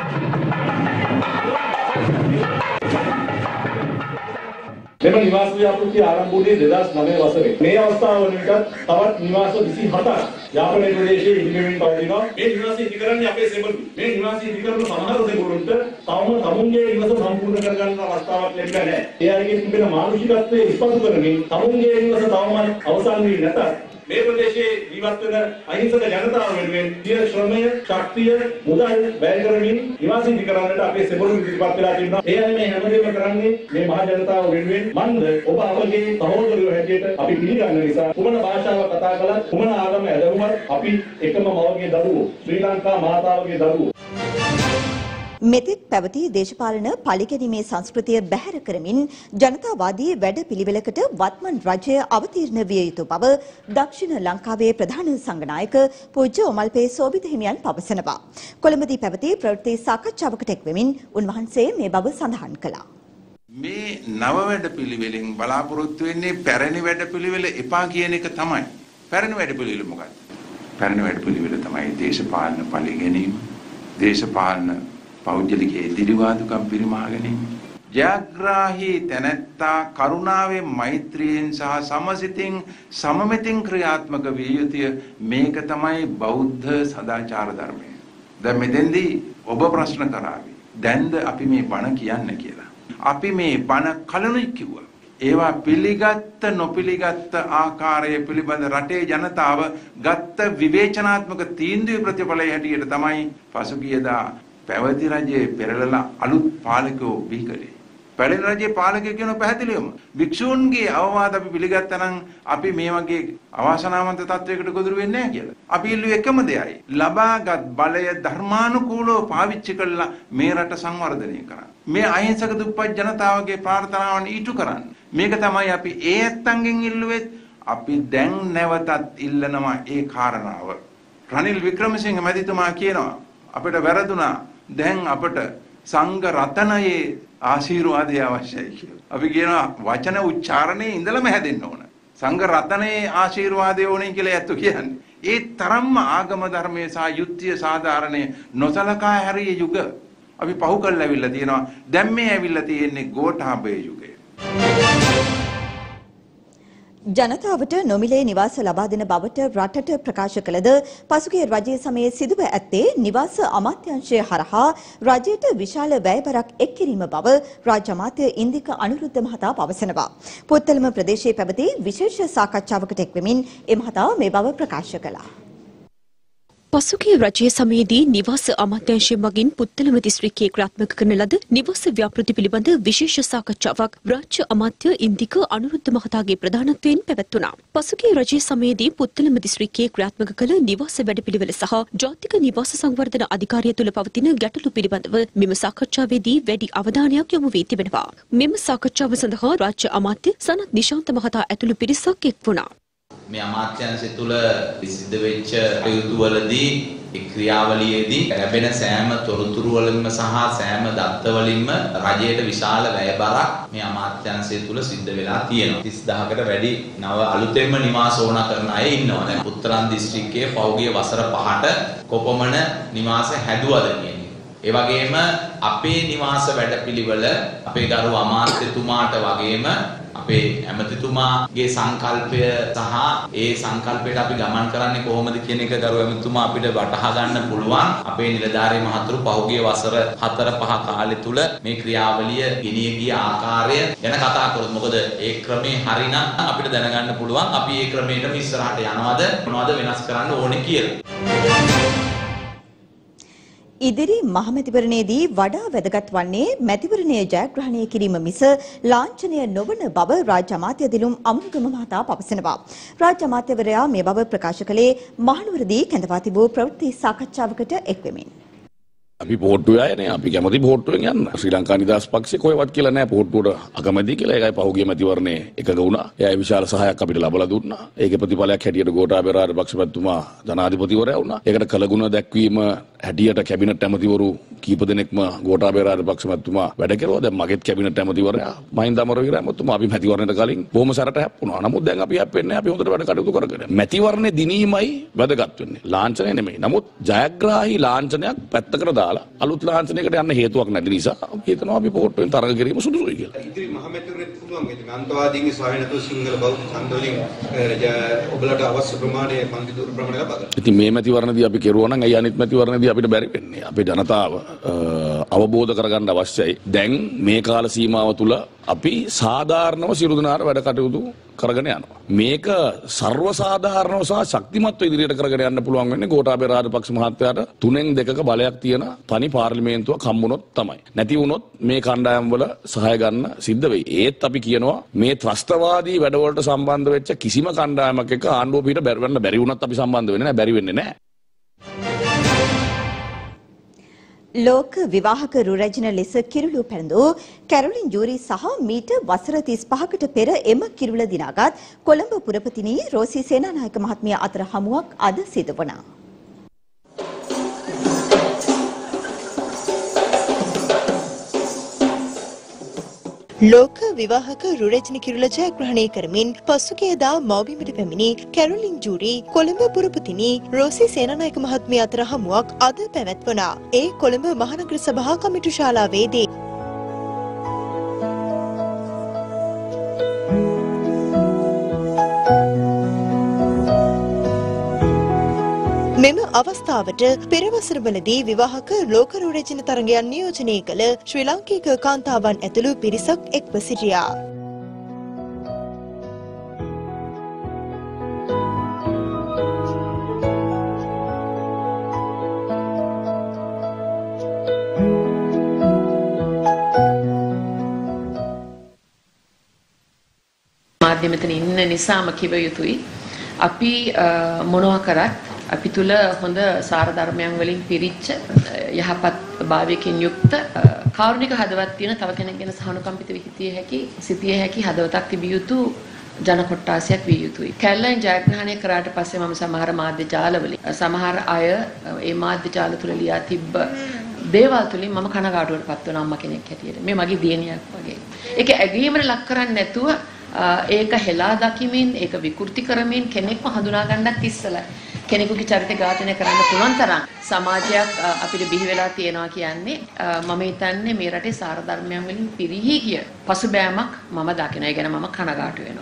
මෙම නිවාස ව්‍යාපෘතිය ආරම්භ වුණේ 2009 වසරේ. මේ අවස්ථාව වන විටත් තවත් නිවාස 27ක් යාපනයේ ප්‍රදේශයේ ඉදිකරමින් පවතිනවා. මේ නිවාස ඉදි කරන්නේ අපේ සෙබළු. මේ නිවාස ඉදි කරන සමහර සෙබළුන්ට තවම තමුන්ගේ නිවස සම්පූර්ණ කර ගන්න අවස්ථාවක් ලැබිලා නැහැ. ඒ අයගේ තිබෙන මානසිකත්වයේ ඉස්පතු කරමින් තමුන්ගේ නිවස තවම අවසන් වී නැත. මේ ප්‍රදේශයේ ජීවත් වෙන අහිංසක ජනතාව වෙනුවෙන් සිය ශ්‍රමය, ශක්තිය, මුදල් වැය කරමින් නිවාස ඉදි කරන්නට අපේ සෙබළු ඉදිරිපත් වෙලා තිබෙනවා. ඒ අය මේ හැමදේම කරන්නේ මේ මහ ජනතාව වෙනුවෙන්. මන්ද ඔබ අපගේ සහෝදරයෝ හැටියට අපි පිළිගන්න නිසා කුමන භාෂාව කතා කළත් කුමන ආගම ඇදහුවත් අපි එකම මවගේ දරුවෝ, ශ්‍රී ලංකා මාතාවගේ දරුවෝ. මෙතෙක් පැවති දේශපාලන පළිගැනීමේ සංස්කෘතිය බැහැර කරමින් ජනතාවාදී වැඩපිළිවෙලකට වත්මන් රජය අවතීර්ණ විය යුතු බව දක්ෂිණ ලංකාවේ ප්‍රධාන සංඝනායක පූජ්‍ය ඔමල්පේ සෝබිත හිමියන් පවසනවා. කොළඹදී පැවති ප්‍රවෘත්ති සාකච්ඡාවකට එක්වෙමින් උන්වහන්සේ මේ බව සඳහන් කළා. මේ නව වැඩපිළිවෙලෙන් බලාපොරොත්තු වෙන්නේ පැරණි වැඩපිළිවෙල එපා කියන එක තමයි. පැරණි වැඩපිළිවෙල මොකක්ද? පැරණි වැඩපිළිවෙල තමයි දේශපාලන පළිගැනීම, දේශපාලන පෞද්ගලික එදිරිවාදුකම් පිරිමහා ගැනීම. ජයග්‍රාහී තැනැත්තා කරුණාවෙන්, මෛත්‍රියෙන් සහ සමසිතින් සමමෙතින් ක්‍රියාත්මක විය යුතුය. මේක තමයි බෞද්ධ සදාචාර ධර්මය. දැන් මෙතෙන්දී ඔබ ප්‍රශ්න කරાવી. දැන්ද අපි මේ බණ කියන්න කියලා. අපි මේ බණ කලනුයි කිව්වා. ඒවා පිළිගත්ත නොපිළිගත්ත ආකාරය පිළිබඳ රටේ ජනතාව ගත්ත විවේචනාත්මක තීන්දුවේ ප්‍රතිඵලය හැටියට තමයි පසුගියදා පැවති රජයේ පෙරළලා අලුත් පාලකයෝ බිහි කළේ. පැරණි රජයේ පාලකයෝ කියන පැහැදිලිවම භික්ෂූන්ගේ අවවාද අපි පිළිගත්තා නම් අපි මේ වගේ අවාසනාවන්ත තත්වයකට ගොදුරු වෙන්නේ නැහැ කියලා. අපි ඉල්ලුවේ එකම දෙයයි. ලබාගත් බලය ධර්මානුකූලව පාවිච්චි කළා මේ රට සංවර්ධනය කරන්න. මේ අහිංසක දුප්පත් ජනතාවගේ ප්‍රාර්ථනාවන් ඊටු කරන්න. මේක තමයි අපි ඒ ඇත්තන්ගෙන් ඉල්ලුවේ. අපි දැන් නැවතත් ඉල්ලනවා ඒ කාරණාව. රනිල් වික්‍රමසිංහ මැතිතුමා කියනවා අපිට වැරදුනා. දැන් අපට සංඝ රතනයේ ආශිර්වාදය අවශ්‍යයි කියලා. අපි කියනවා වචන උච්චාරණයේ ඉඳලම හැදෙන්න ඕන. සංඝ රතනයේ ආශිර්වාදය ඕනේ කියලා ඇත්ත කියන්නේ. ඒ තරම්ම ආගම ධර්මයේ සහ යුක්තිය සාධාරණයේ නොසලකා හැරිය යුග අපි පහු කරලා ඇවිල්ලා තියෙනවා. දැන් මේ ඇවිල්ලා තියෙන්නේ ගෝඨාභය යුගය. ජනතාවට නොමිලේ නිවාස ලබා දෙන බවට රටට ප්‍රකාශ කළද පසුගිය රජයේ සමයේ සිදුව ඇත්තේ නිවාස අමාත්‍යාංශය හරහා රජයට විශාල වැයබරක් එක් කිරීම බව රාජ්‍ය අමාත්‍ය ඉන්දික අනුරුද්ධ මහතා පවසනවා. පුත්තලම ප්‍රදේශයේ පැවති විශේෂ සාකච්ඡාවකට එක්වෙමින් ඒ මහතා මේ බව ප්‍රකාශ කළා. පසුගිය රජයේ සමයේදී නිවාස අමාත්‍යාංශය මගින් පුත්තලම දිස්ත්‍රික්කයේ ක්‍රියාත්මක කරන ලද නිවාස ව්‍යාපෘති පිළිබඳ විශේෂ සාකච්ඡාවක් රාජ්‍ය අමාත්‍ය ඉන්දික අනුරුද්ධ මහතාගේ ප්‍රධානත්වයෙන් පැවැත්වුණා. පසුගිය රජයේ සමයේදී පුත්තලම දිස්ත්‍රික්කයේ ක්‍රියාත්මක කළ නිවාස වැඩපිළිවෙල සහ ජාතික නිවාස සංවර්ධන අධිකාරිය තුළ පවතින ගැටලු පිළිබඳව මෙම සාකච්ඡාවේදී වැඩි අවධානයක් යොමු වී තිබෙනවා. මෙම සාකච්ඡාව සඳහා රාජ්‍ය අමාත්‍ය සනත් නිශාන්ත මහතා ඇතුළු පිරිසක් එක් වුණා. මේ අමාත්‍යාංශය තුල සිද්ධ වෙච්ච කටයුතු වලදී ඒ ක්‍රියාවලියේදී ලැබෙන සෑම තොරතුරු වලින්ම සහ සෑම දත්ත වලින්ම රජයට විශාල වැයබරක් මේ අමාත්‍යාංශය තුල සිද්ධ වෙලා තියෙනවා. 30000කට වැඩි නව අලුතෙන්ම නිවාස ඕන කරන අය ඉන්නවා. දැන් උත්තරාන්ත දිස්ත්‍රික්කයේ පෞගිය වසර 5ට කොපමණ නිවාස හැදුවද කියන එක. ඒ වගේම අපේ නිවාස වැඩපිළිවෙල අපේ ගරු අමාත්‍යතුමාට වගේම අපේ ඇමතිතුමාගේ සංකල්පය සහ ඒ සංකල්පයට අපි ගමන් කරන්නේ කොහොමද කියන එක ගරු ඇමතිතුමා අපිට වටහා ගන්න පුළුවන්. අපේ නිලධාරී මහතුරු පහුගිය වසර 4-5 කාලය තුල මේ ක්‍රියාවලිය ගෙනිය ගිය ආකාරය ගැන කතා කරමු. මොකද ඒ ක්‍රමේ හරිනම් අපිට දැනගන්න පුළුවන් අපි ඒ ක්‍රමයටම ඉස්සරහට යනවද මොනවද වෙනස් කරන්න ඕනේ කියලා. ඉදිරි මහමැතිවරණයේදී වඩා වැදගත් වන්නේ මැතිවරණය ජයග්‍රහණය කිරීම මිස ලාංඡනය නොවන බව රාජ්‍ය අමාත්‍ය දිලුම් අමනුගම මහතා පවසනවා. රාජ්‍ය අමාත්‍යවරයා මේ බව ප්‍රකාශ කළේ මහනුවරදී කැඳවා තිබූ ප්‍රවෘත්ති සාකච්ඡාවකට එක්වෙමින්. අපි පොට්ටුවේ අය නේ අපි කැමති පොට්ටුවෙන් යන්න. ශ්‍රී ලංකා නිදහස් පක්ෂේ කොහෙවත් කියලා නැහැ පොට්ටුවට අකමැති කියලා. ඒකයි පහුගිය මැතිවරණේ එකග වුණා. එයා විශාල සහායක් අපිට ලබලා දුන්නා. ඒකේ ප්‍රතිඵලයක් හැටියට ගෝඨාභය රාජපක්ෂ මැතිතුමා ජනාධිපතිවරයා වුණා. ඒකට කළගුණ දැක්වීම හැටියට කැබිනට් ඇමතිවරු කීප දෙනෙක්ම ගෝඨාභය රාජපක්ෂ මැතිතුමා වැඩ කෙරුවා. දැන් මගෙත් කැබිනට් ඇමතිවරයා මහින්ද අමරවීර ඇමතිතුමා අපි මැතිවරණයට කලින් බොහොම සැරට හැප්පුණා. නමුත් දැන් අපි හැප්පෙන්නේ අපි හොඳට වැඩ කටයුතු කරගෙන. මැතිවරණේ දිනීමයි වැදගත් වෙන්නේ. ලාංඡනය නෙමෙයි. නමුත් ජයග්‍රාහී ලාංඡනයක් පැත්තකට දාලා අලුත් ලාංඡනයකට යන්න හේතුවක් නැති නිසා අපි හිතනවා අපි පොට්ටුවෙන් තරඟ කිරීම සුදුසුයි කියලා. ඉතින් මහමැතිවරණයට පුළුවන් මේ අන්තවාදීන්ගේ සායනතු සිංහල බෞද්ධ ඡන්ද වලින් ඔබලට අවශ්‍ය ප්‍රමාණය පන්ති දුර ප්‍රමාණය ලබා ගන්න. ඉතින් මේ මැතිවරණදී අපි කෙරුවා නම් අයි අනිත් මැතිවරණදී අපිට බැරි වෙන්නේ. අපේ ජනතාව අවබෝධ කරගන්න අවශ්‍යයි. දැන් මේ කාල සීමාව තුල අපි සාධාරණව සියලු දෙනාට වැඩ කටයුතු කරගෙන යනවා. මේක ਸਰව සාධාරණව සහ ශක්තිමත්ව ඉදිරියට කරගෙන යන්න පුළුවන් වෙන්නේ ගෝඨාභය රාජපක්ෂ මහත්තයාට 3/2ක බලයක් තියෙන තනි පාර්ලිමේන්තුවක් හම්බුනොත් තමයි. නැති වුණොත් මේ කණ්ඩායම් වල සහාය ගන්න සිද්ධ වෙයි. ඒත් අපි කියනවා මේ ත්‍රස්තවාදී වැඩවලට සම්බන්ධ වෙච්ච කිසිම කණ්ඩායමක් එක්ක ආණ්ඩුව පිට බැරි වුණත් අපි සම්බන්ධ වෙන්නේ නැහැ. බැරි වෙන්නේ නැහැ. ලෝක විවාහක රුරැජින ලෙස කිරුළු පැළඳූ කැරොලින් ජූරි සහ මීට වසර 35කට පෙර එම කිරුළ දිනාගත් කොළඹ පුරපතිනි රෝසි සේනානායක මහත්මිය අතර හමුවක් අද සිදු වුණා. ලෝක විවාහක රුරැජින කිරුළ ජයග්‍රහණය කරමින් පසුගියදා මව්බිමට පැමිණි කැරොලින් ජූරි කොළඹ පුරපතිනි රෝසි සේනානායක මහත්මිය අතර හමුවක් අද පැවැත්වුණා. ඒ කොළඹ මහනගර සභා කමිටු ශාලාවේදී. මෙම අවස්ථාවට පෙරවසරවලදී විවාහක ලෝක රුරැජින තරගයන් නියෝජනය කළ ශ්‍රී ලාංකික කාන්තාවන් ඇතුළු පිරිසක් එක්ව සිටියා. මාධ්‍ය මෙතන ඉන්න නිසාම කිව යුතුයි. අපි මොනවා කරත් අපි තුල හොඳ සාර ධර්මයන් වලින් පිරිච්ච යහපත් භාවයකින් යුක්ත කාරුණික හදවත් තියෙන තව කෙනෙක් ගැන සහනුකම්පිත සිටිය හැකි හදවතක් තිබිය යුතු ජන කොට්ටාසයක් විය යුතුයි. කැලලෙන් ජයග්‍රහණය කරාට පස්සේ මම සමහර මාධ්‍ය ජාලවලින් සමහර අය ඒ මාධ්‍ය ජාල තුල ලියා තිබ්බ දේවල් තුලින් මම කනගාටුවට පත් වෙන අම්මා කෙනෙක් හැටියට. මේ මගේ දියණියක් වගේ. ඒක ඇගීමට ලක් කරන්නේ නැතුව ඒක හෙලා දකිමින් ඒක විකෘති කරමින් කෙනෙක්ව හඳුනා ගන්නත් ඉස්සලා කෙනෙකුගේ චරිත ඝාතනය කරන්න පුළුවන් තරම් සමාජයක් අපිට බිහි වෙලා තියෙනවා කියන්නේ මම හිතන්නේ මේ රටේ සාර ධර්මයන් වලින් පිරිහි ගිය පසුබෑමක් මම දකිනවා. ඒ ගැන මම කනගාටු වෙනවා.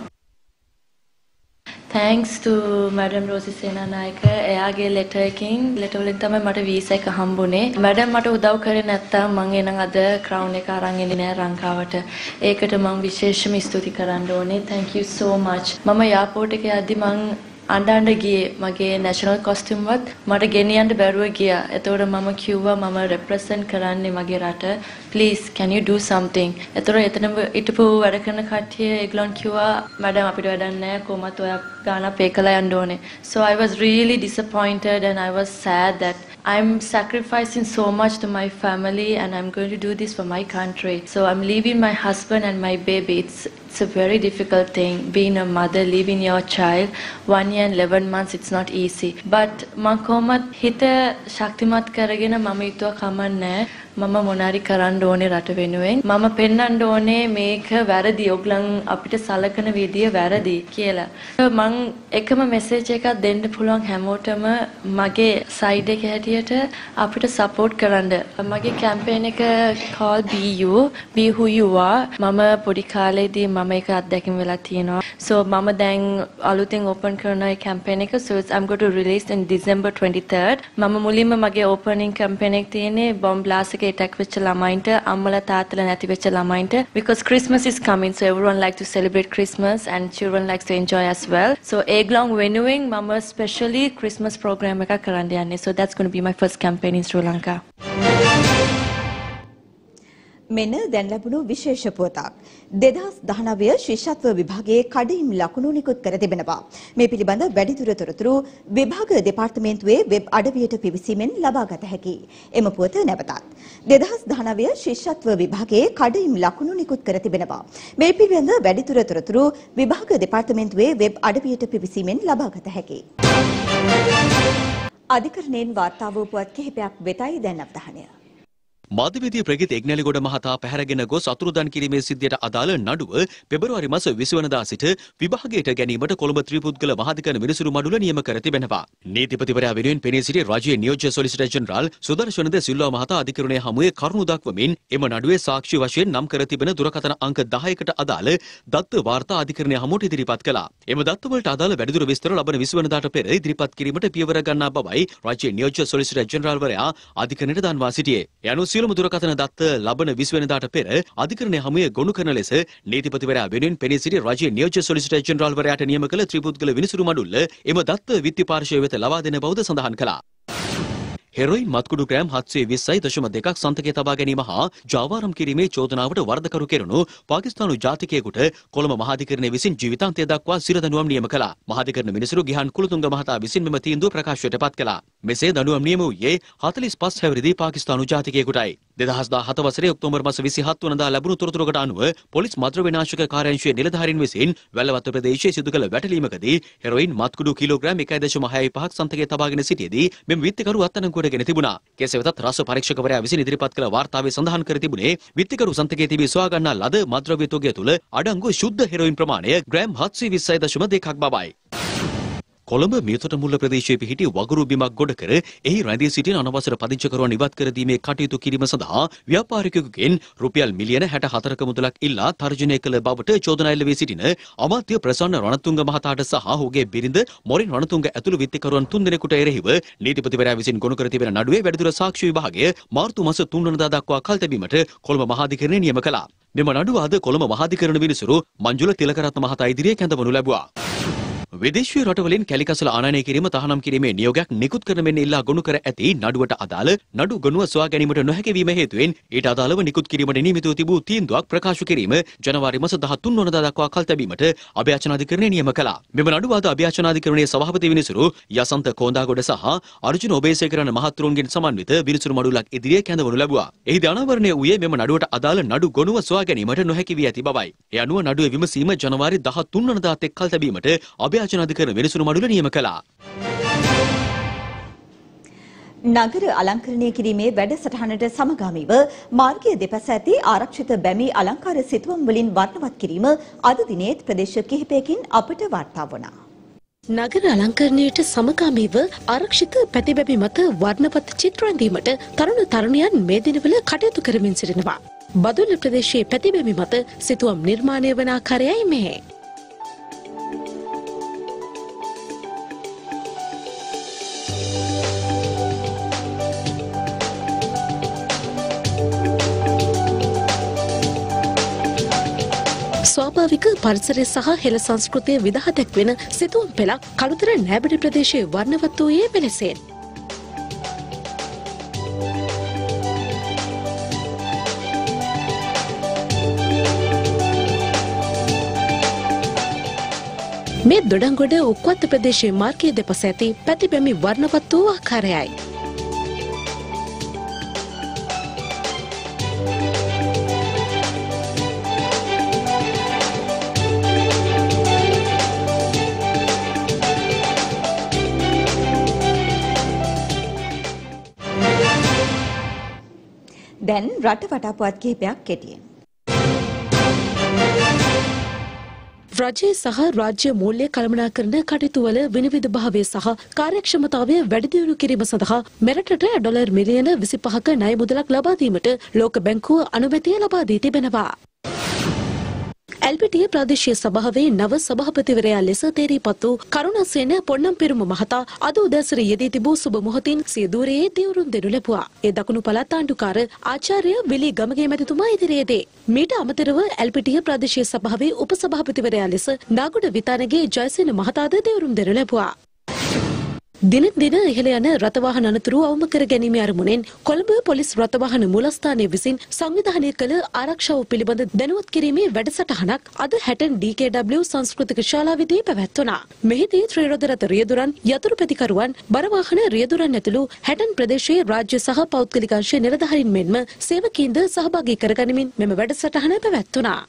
Thanks to Madam Rosie Senanayaka. එයාගේ letter එකෙන් letter වලින් තමයි මට visa එක හම්බුනේ. Madam මට උදව් කරේ නැත්තම් මං එනං අද crown එක අරන් එන්නේ නෑ ලංකාවට. ඒකට මං විශේෂම ස්තුති කරන්න ඕනේ. Thank you so much. මම airport එකේ යද්දි මං අඬන්න ගියේ මගේ national costume වත් මට ගෙනියන්න බැරුව ගියා. එතකොට මම කිව්වා මම represent කරන්නේ මගේ රට. Please can you do something? එතකොට එතන හිටපු වැඩ කරන කට්ටිය ඒගොල්ලන් කිව්වා madam අපිට වැඩක් නැහැ කොහොමත් ඔයා ගාන pay කළා යන්න ඕනේ. So I was really disappointed and I was sad that I'm sacrificing so much to my family and I'm going to do this for my country. So I'm leaving my husband and my baby. It's a very difficult thing. Being a mother, leaving your child 1 year and 11 months, it's not easy. But මම කොහොමද හිත ශක්තිමත් කරගෙන මම හිතුවා කමන්නේ මම මොනාරි කරන්න ඕනේ රට වෙනුවෙන්. මම පෙන්වන්න ඕනේ මේක වැරදි. ඔයගලන් අපිට සලකන විදිය වැරදි කියලා. මම එකම මෙසේජ් එකක් දෙන්න පුළුවන් හැමෝටම මගේ සයිඩ් එක හැටියට අපිට සපෝට් කරන්න. මගේ කැම්පේන් එක call be you, be who you are. මම පොඩි කාලේදී මම ඒක අත්දැකීම් වෙලා තියෙනවා. So මම දැන් අලුතෙන් ඕපන් කරන කැම්පේන් එක so I'm going to release in December 23rd. මම මුලින්ම මගේ ඕපනින් කැම්පේන් එක තියෙන්නේ bomb blast එක attack වෙච්ච ළමයින්ට අම්මලා තාත්තලා නැති වෙච්ච ළමයින්ට because Christmas is coming so everyone like to celebrate Christmas and children likes to enjoy as well. So ඒගොල්ලන් වෙනුවෙන් මම specially Christmas program එකක් කරන්න යන්නේ. So that's going to be my first campaign in Sri Lanka. මෙන්න දැන් ලැබුණු විශේෂ පුවතක්. 2019 ශිෂ්‍යත්ව විභාගයේ කඩින් ලකුණු නිකුත් කර තිබෙනවා. මේ පිළිබඳ වැඩිදුර තොරතුරු විභාග දෙපාර්තමේන්තුවේ වෙබ් අඩවියට පිවිසීමෙන් ලබාගත හැකියි. එම පුවත නැවතත් 2019 ශිෂ්‍යත්ව විභාගයේ කඩින් ලකුණු නිකුත් කර තිබෙනවා. මේ පිළිබඳ වැඩිදුර තොරතුරු විභාග දෙපාර්තමේන්තුවේ වෙබ් අඩවියට පිවිසීමෙන් ලබාගත හැකියි. අධිකරණයෙන් වාර්තා වූ පුවත් කිහිපයක් වෙතයි දැන් අවධානය. මාධ්‍යවේදී ප්‍රගීත් එග්නැලිගොඩ මහතා පැහැරගෙන ගොස් අතුරුදන් කිරීමේ සිද්ධියට අදාළ නඩුව පෙබරවාරි මාස 20 වෙනිදා සිට විභාගයට ගැනීමට කොළඹ ත්‍රිපුද්ගල මහාධිකරණ විනිසුරු මඩුල නියම කර තිබෙනවා. නීතිපතිවරයා වෙනුවෙන් පෙනී සිටි රාජ්‍ය නියෝජ්‍ය සොලිසිටර් ජෙනරාල් සුදර්ශන ද සිල්වා මහතා අධිකරණයේ හමුවේ කරුණු දක්වමින් එම නඩුවේ සාක්ෂි වශයෙන් නම් කර තිබෙන දුරකථන අංක 10කට අදාළ දත්ත වාර්තා අධිකරණයේ හමුවට ඉදිරිපත් කළා. එම දත්ත වලට අදාළ වැඩිදුර විස්තර ලබන 20 වෙනිදාට පෙර ඉදිරිපත් කිරීමට පියවර ගන්නා බවයි රාජ්‍ය නියෝජ්‍ය සොලිසිටර් ජෙනරාල්වරයා අධිකරණයට දන්වා සිටියේ. යනු සියලුම දුරකථන දත්ත ලබන 20 වෙනිදාට පෙර අධිකරණයේ හමුවේ ගොනු කරන ලෙස නීතිපතිවරයා වෙනුවෙන් පෙනී සිටි රාජ්‍ය නියෝජ්‍ය සොලිසිටර් ජෙනරාල්වරයාට නියම කළ ත්‍රිපුද්ගල විනිසුරු මඩුල්ල එම දත්ත විත්ති පාර්ශ්වය වෙත ලබා දෙන බවද සඳහන් කළා. හෙරොයින් මත්කුඩු ග්‍රෑම් 720.2ක් සන්තකයේ තබා ගැනීම හා ජාවාරම් කිරීමේ චෝදනාවට වරදකරු කෙරුණු පාකිස්තානු ජාතිකයෙකුට කොළඹ මහාධිකරණය විසින් ජීවිතාන්තය දක්වා සිරදඬුවම් නියම කළා. මහාධිකරණ මිනිසුරු ගිහාන් කුලතුංග මහතා විසින් මෙම තීන්දුව ප්‍රකාශයට පත් කළා. මෙසේ දඬුවම් නියම වූයේ 45 හැවිරිදි පාකිස්තානු ජාතිකයෙකුටයි. 2017 වසරේ ඔක්තෝබර් මාස 27 වනදා ලැබුණු තොරතුරකට අනුව පොලිස් මද්ද්‍රව්‍ය විනාශක කාර්යාංශයේ නිලධාරීන් විසින් වැල්ලවත්ත ප්‍රදේශයේ සිදු කළ වැටලීමකදී හෙරොයින් මත්කුඩු කිලෝග්‍රෑම් 1.65ක් සන්තකයේ තබාගෙන සිටියේදී මෙම විත්තිකරු අත්අඩංගුවට ගෙන තිබුණා. කෙසේ වෙතත් රස පරීක්ෂකවරයා විසින් ඉදිරිපත් කළ වාර්තාවේ සඳහන් කර තිබුණේ විත්තිකරු සන්තකයේ තිබී සොයා ගන්නා ලද මද්ද්‍රව්‍ය තොගය තුළ අඩංගු ශුද්ධ හෙරොයින් ප්‍රමාණය ග්‍රෑම් 726.2ක් බවයි. කොළඹ මියතොටමුල්ල ප්‍රදේශයේ පිහිටි වගුරු බිමක් ගොඩ කර එහි රැඳී සිටින අනවසර පදිංචකරුවන් ඉවත් කර දීමේ කටයුතු කිරීම සඳහා ව්‍යාපාරිකයෙකුගෙන් රුපියල් මිලියන 64ක මුදලක් ඉල්ලා තර්ජනය කළ බවට චෝදනා එල්ල වී සිටින අමාත්‍ය ප්‍රසන්න රණතුංග මහතාට සහ ඔහුගේ බිරිඳ මොරින් රණතුංග ඇතුළු විත්තිකරුවන් 3 දෙනෙකුට එරෙහිව නීතිපතිවරයා විසින් ගොනු කර තිබෙන නඩුවේ වැඩිදුර සාක්ෂි විභාගය මාර්තු මාස 3 වෙනිදා දක්වා කල් තැබීමට කොළඹ මහාධිකරණය නියම කළා. මෙම නඩුව අද කොළඹ මහාධිකරණ විනිසුරු මංජුල තිලකරත්න මහතා ඉදිරියේ කැඳවනු ලැබුවා. විදේශීය රටවලින් කැලිකසල ආනයනය කිරීම තහනම් කිරීමේ නියෝගයක් නිකුත් කරන මෙන් ඉල්ලා ගොනු කර ඇති නඩුවට අදාළ නඩු ගොනුව සොයා ගැනීමට නොහැකි වීම හේතුවෙන් ඊට අදාළව නිකුත් කිරීමට නියමිතව තිබූ තීන්දුවක් ප්‍රකාශ කිරීම ජනවාරි මාස 13 වනදා දක්වා කල් තැබීමට අභ්‍යාචනාධිකරණය නියම කළා. මෙම නඩුව අද අභ්‍යාචනාධිකරණයේ සභාපති විනිසුරු යසන්ත කොන්දාගොඩ සහ අර්ජුන ඔබේසේකරන මහත්තුරුන්ගෙන් සමන්විත විනිසුරු මඩුල්ලක් ඉදිරියේ කැඳවනු ලැබුවා. එහිදී අනාවරණය වූයේ මෙම නඩුවට අදාළ නඩු ගොනුව සොයා ගැනීමට නොහැකි වී ඇති බවයි. ඒ අනුව නඩුවේ විමසීම ජනවාරි 13 වනදා තෙක් කල් තැබීමට අභ්‍යාචනාධිකරණ විනිසුරු මඩුල නියම කළා. නගර අලංකරණය කිරීමේ වැඩසටහනට සමගාමීව මාර්ගය දෙපස ඇති ආරක්ෂිත බැමි අලංකාර සිතුවම් වලින් වර්ණවත් කිරීම අද දිනේත් ප්‍රදේශ කිහිපයකින් අපට වාර්තා වුණා. නගර අලංකරණයට සමගාමීව ආරක්ෂිත පැතිබැමි මත වර්ණවත් චිත්‍ර ඇඳීමට තරුණ තරුණියන් මේ දිනවල කටයුතු කරමින් සිටිනවා. බදුල්ල ප්‍රදේශයේ පැතිබැමි මත සිතුවම් නිර්මාණය වන ආකාරයයි මෙහි. ස්වාභාවික පරිසරය සහ හෙළ සංස්කෘතිය විදහා දැක්වෙන සිතුවම් පෙළක් කළුතර නෑබඩි ප්‍රදේශයේ වර්ණවත් වූයේ මෙලෙසෙන්. මේ දොඩංගොඩ උක්වත්ත ප්‍රදේශයේ මාර්ගයේ දෙපස ඇති පැතිබැමි වර්ණවත් වූ ආකාරයයි. දැන් රට වටා පුවත් කිහිපයක් කෙටියෙන්. රජයේ සහ රාජ්‍ය මූල්‍ය කළමනාකරන කටයුතු වල විනිවිද භාවය සහ කාර්යක්ෂමතාවය වැඩි දියුණු කිරීම සඳහා මෙරටට ඩොලර් මිලියන 25ක ණය මුදලක් ලබා දීමට ලෝක බැංකුව අනුමැතිය ලබා දී තිබෙනවා. එල්පිටිය ප්‍රාදේශීය සභාවේ නව සභාපතිවරයා ලෙස තේරීපත් වූ කරුණාසේන පොන්නම් මහතා අද උදෑසන යෙදී තිබූ සුබ මොහොතින් සිය ධූරයේ දිවුරුම් දෙනු ලැබුවා. ඒ දකුණු පළාත් ආණ්ඩුකාර ආචාර්ය විලි ගමගේ මැතිතුමා ඉදිරියේදී මීට අමතරව එල්පිටිය ප්‍රාදේශීය සභාවේ උපසභාපතිවරයා ලෙස නාගොඩ විතානගේ ජයසේන මහතාද දිවුරුම් දෙනු ලැබුවා. දිනෙන් දින ඉහළ යන රථවාහන අනතුරු අවම කර ගැනීම අරමුණෙන් කොළඹ පොලිස් රථවාහන මූලස්ථානයේ විසින් සංවිධානය කළ ආරක්ෂාව පිළිබඳ දැනුවත් කිරීමේ වැඩසටහනක් අද හැටන් DKW සංස්කෘතික ශාලාවේදී පැවැත්වුණා. මෙහිදී ත්‍රිරෝද රථ රියදුරන්, යතුරු පැතිකරුවන්, බරවාහන රියදුරන් ඇතුළු හැටන් ප්‍රදේශයේ රාජ්‍ය සහ පෞද්ගලික අංශ නිලධාරීන් මෙන්ම සේවකීන්ද සහභාගී කරගනිමින් මෙම වැඩසටහන පැවැත්වුණා.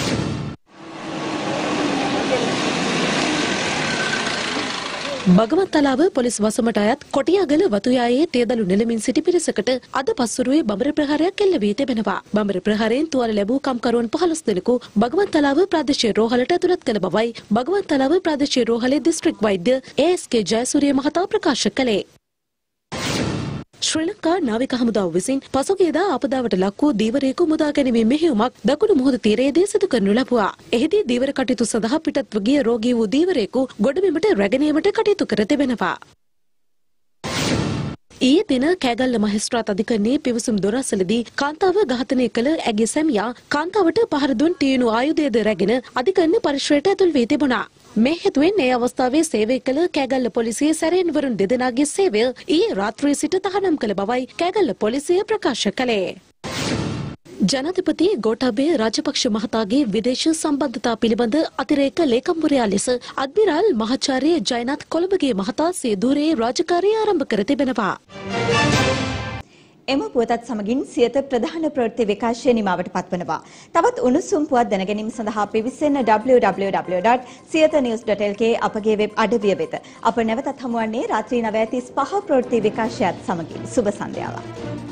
බගවත්තලාව පොලිස් වසමට අයත් කොටියාගල වතුයායේ තේදලු නෙළමින් සිටි පිරිසකට අද පස්වරුවේ බඹර ප්‍රහාරයක් එල්ල වී තිබෙනවා. බඹර ප්‍රහාරයෙන් තුවාල ලැබූ කම්කරුවන් 15 දෙනෙකු බගවත්තලාව ප්‍රාදේශීය රෝහලට ඇතුළත් කළ බවයි බගවත්තලාව ප්‍රාදේශීය රෝහලේ දිස්ත්‍රික් වෛද්‍ය ASK ජයසූරිය මහතා ප්‍රකාශ කළේ. ශ්‍රී ලංකා නාවික හමුදාව විසින් පසුගියදා ආපදාවට ලක් වූ දීවරයෙකු මුදා ගැනීමේ මෙහෙයුමක් දකුණු මුහුද තීරයේදී සිදු කරනු ලැබුවා. එහිදී දීවර කටයුතු සඳහා පිටත්ව ගිය රෝගී වූ දීවරයෙකු ගොඩබිමට රැගෙන යාමට කටයුතු කර තිබෙනවා. ඊයේ දින කෑගල්ල මහේස්ත්‍රාත් අධිකරණයේ පිවිසුම් දොරසලදී කාන්තාව ඝාතනය කළ ඇගේ සැමියා කාන්තාවට පහර දුන් තියුණු ආයුධයද රැගෙන අධිකරණ පරිශ්‍රයට ඇතුල් වී තිබුණා. මේ හේතුවෙන් ඒ අවස්ථාවේ සේවය කළ කෑගල්ල පොලිසියේ සැරෙන්වරුන් දෙදෙනාගේ සේවය ඊයේ රාත්‍රියේ සිට තහනම් කළ බවයි කෑගල්ල පොලිසිය ප්‍රකාශ කළේ. ජනාධිපති ගෝඨාභය රාජපක්ෂ මහතාගේ විදේශ සම්බන්ධතා පිළිබඳ අතිරේක ලේකම්වරයා ලෙස අද්මිරාල් මහාචාර්ය ජයනාත් කොළඹගේ මහතා සිය ධූරයේ රාජකාරිය ආරම්භ කර තිබෙනවා. එම පුවතත් සමගින් සියත ප්‍රධාන ප්‍රවෘත්ති විකාශය නිමාවට පත්වනවා. තවත් උණුසුම් පුවත් දැනගැනීම සඳහා පිවිසෙන්න www.siyathanews.lk අපගේ වෙබ් අඩවිය වෙත. අප නැවතත් හමුවන්නේ රාත්‍රී 9:35 ප්‍රවෘත්ති විකාශයත් සමගින්. සුබ සන්ධ්‍යාවක්.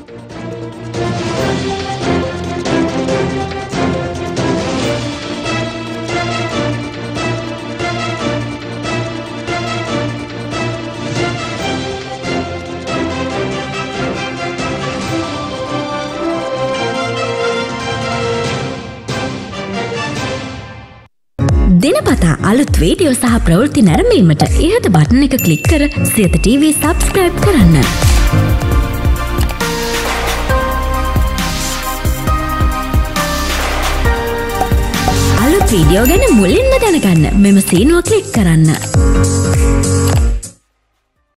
දිනපතා අලුත් වීඩියෝ සහ ප්‍රවෘත්ති නැරඹීමට ඉහත බටන් එක ක්ලික් කර සියත TV සබ්ස්ක්‍රයිබ් කරන්න. අලුත් වීඩියෝ ගැන මුලින්ම දැනගන්න මෙම සීනුව ක්ලික් කරන්න.